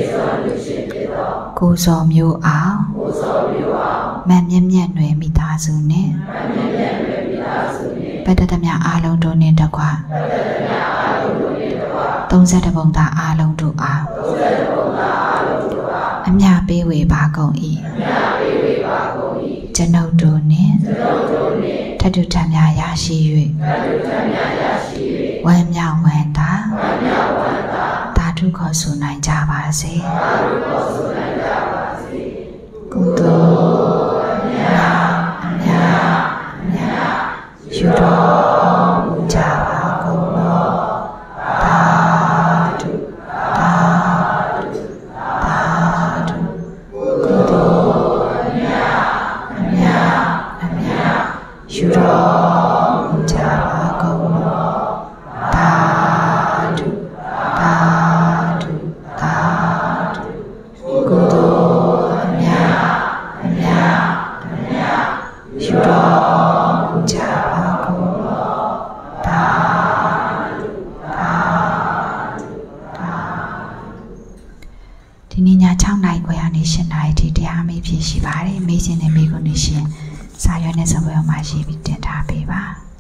ကိုစော်မျိုးအောင်မန်မြင့်မြတ်နွယ်မိသားစုနှင့်ပတ္တတများအားလုံးတို့နှင့်တကွာ32ပုံသားအားလုံးတို့အားအမြပေးဝေပါကုန်၏ကျွန်ုပ်တို့နှင့်ထပ်တူထပ်များရရှိ၍ဝမ်းမြောက်ဝမ်းသာသာဓုခေါ်ဆိုနိုင်ကြပါစေကုသိုလ်အမြယူတော်မူကြပါကုန်လောသာဓုသာဓုကုသိုလ်အမြယူတော်မူကြပါကုန်လောသာဓုကုသိုလ်အမြယူတော်မူကြပါကုန်လောသာဒီနေ့ည6 နာရီခွဲကနေ7 နာရီထိတရားမေးဖြစ်ရှိပါတယ်မေးခြင်းနဲ့မေးခွန်းတွေရှင်စာရွက်နဲ့စာပွဲမှာရှိပြီးတင်ထားပေးပါ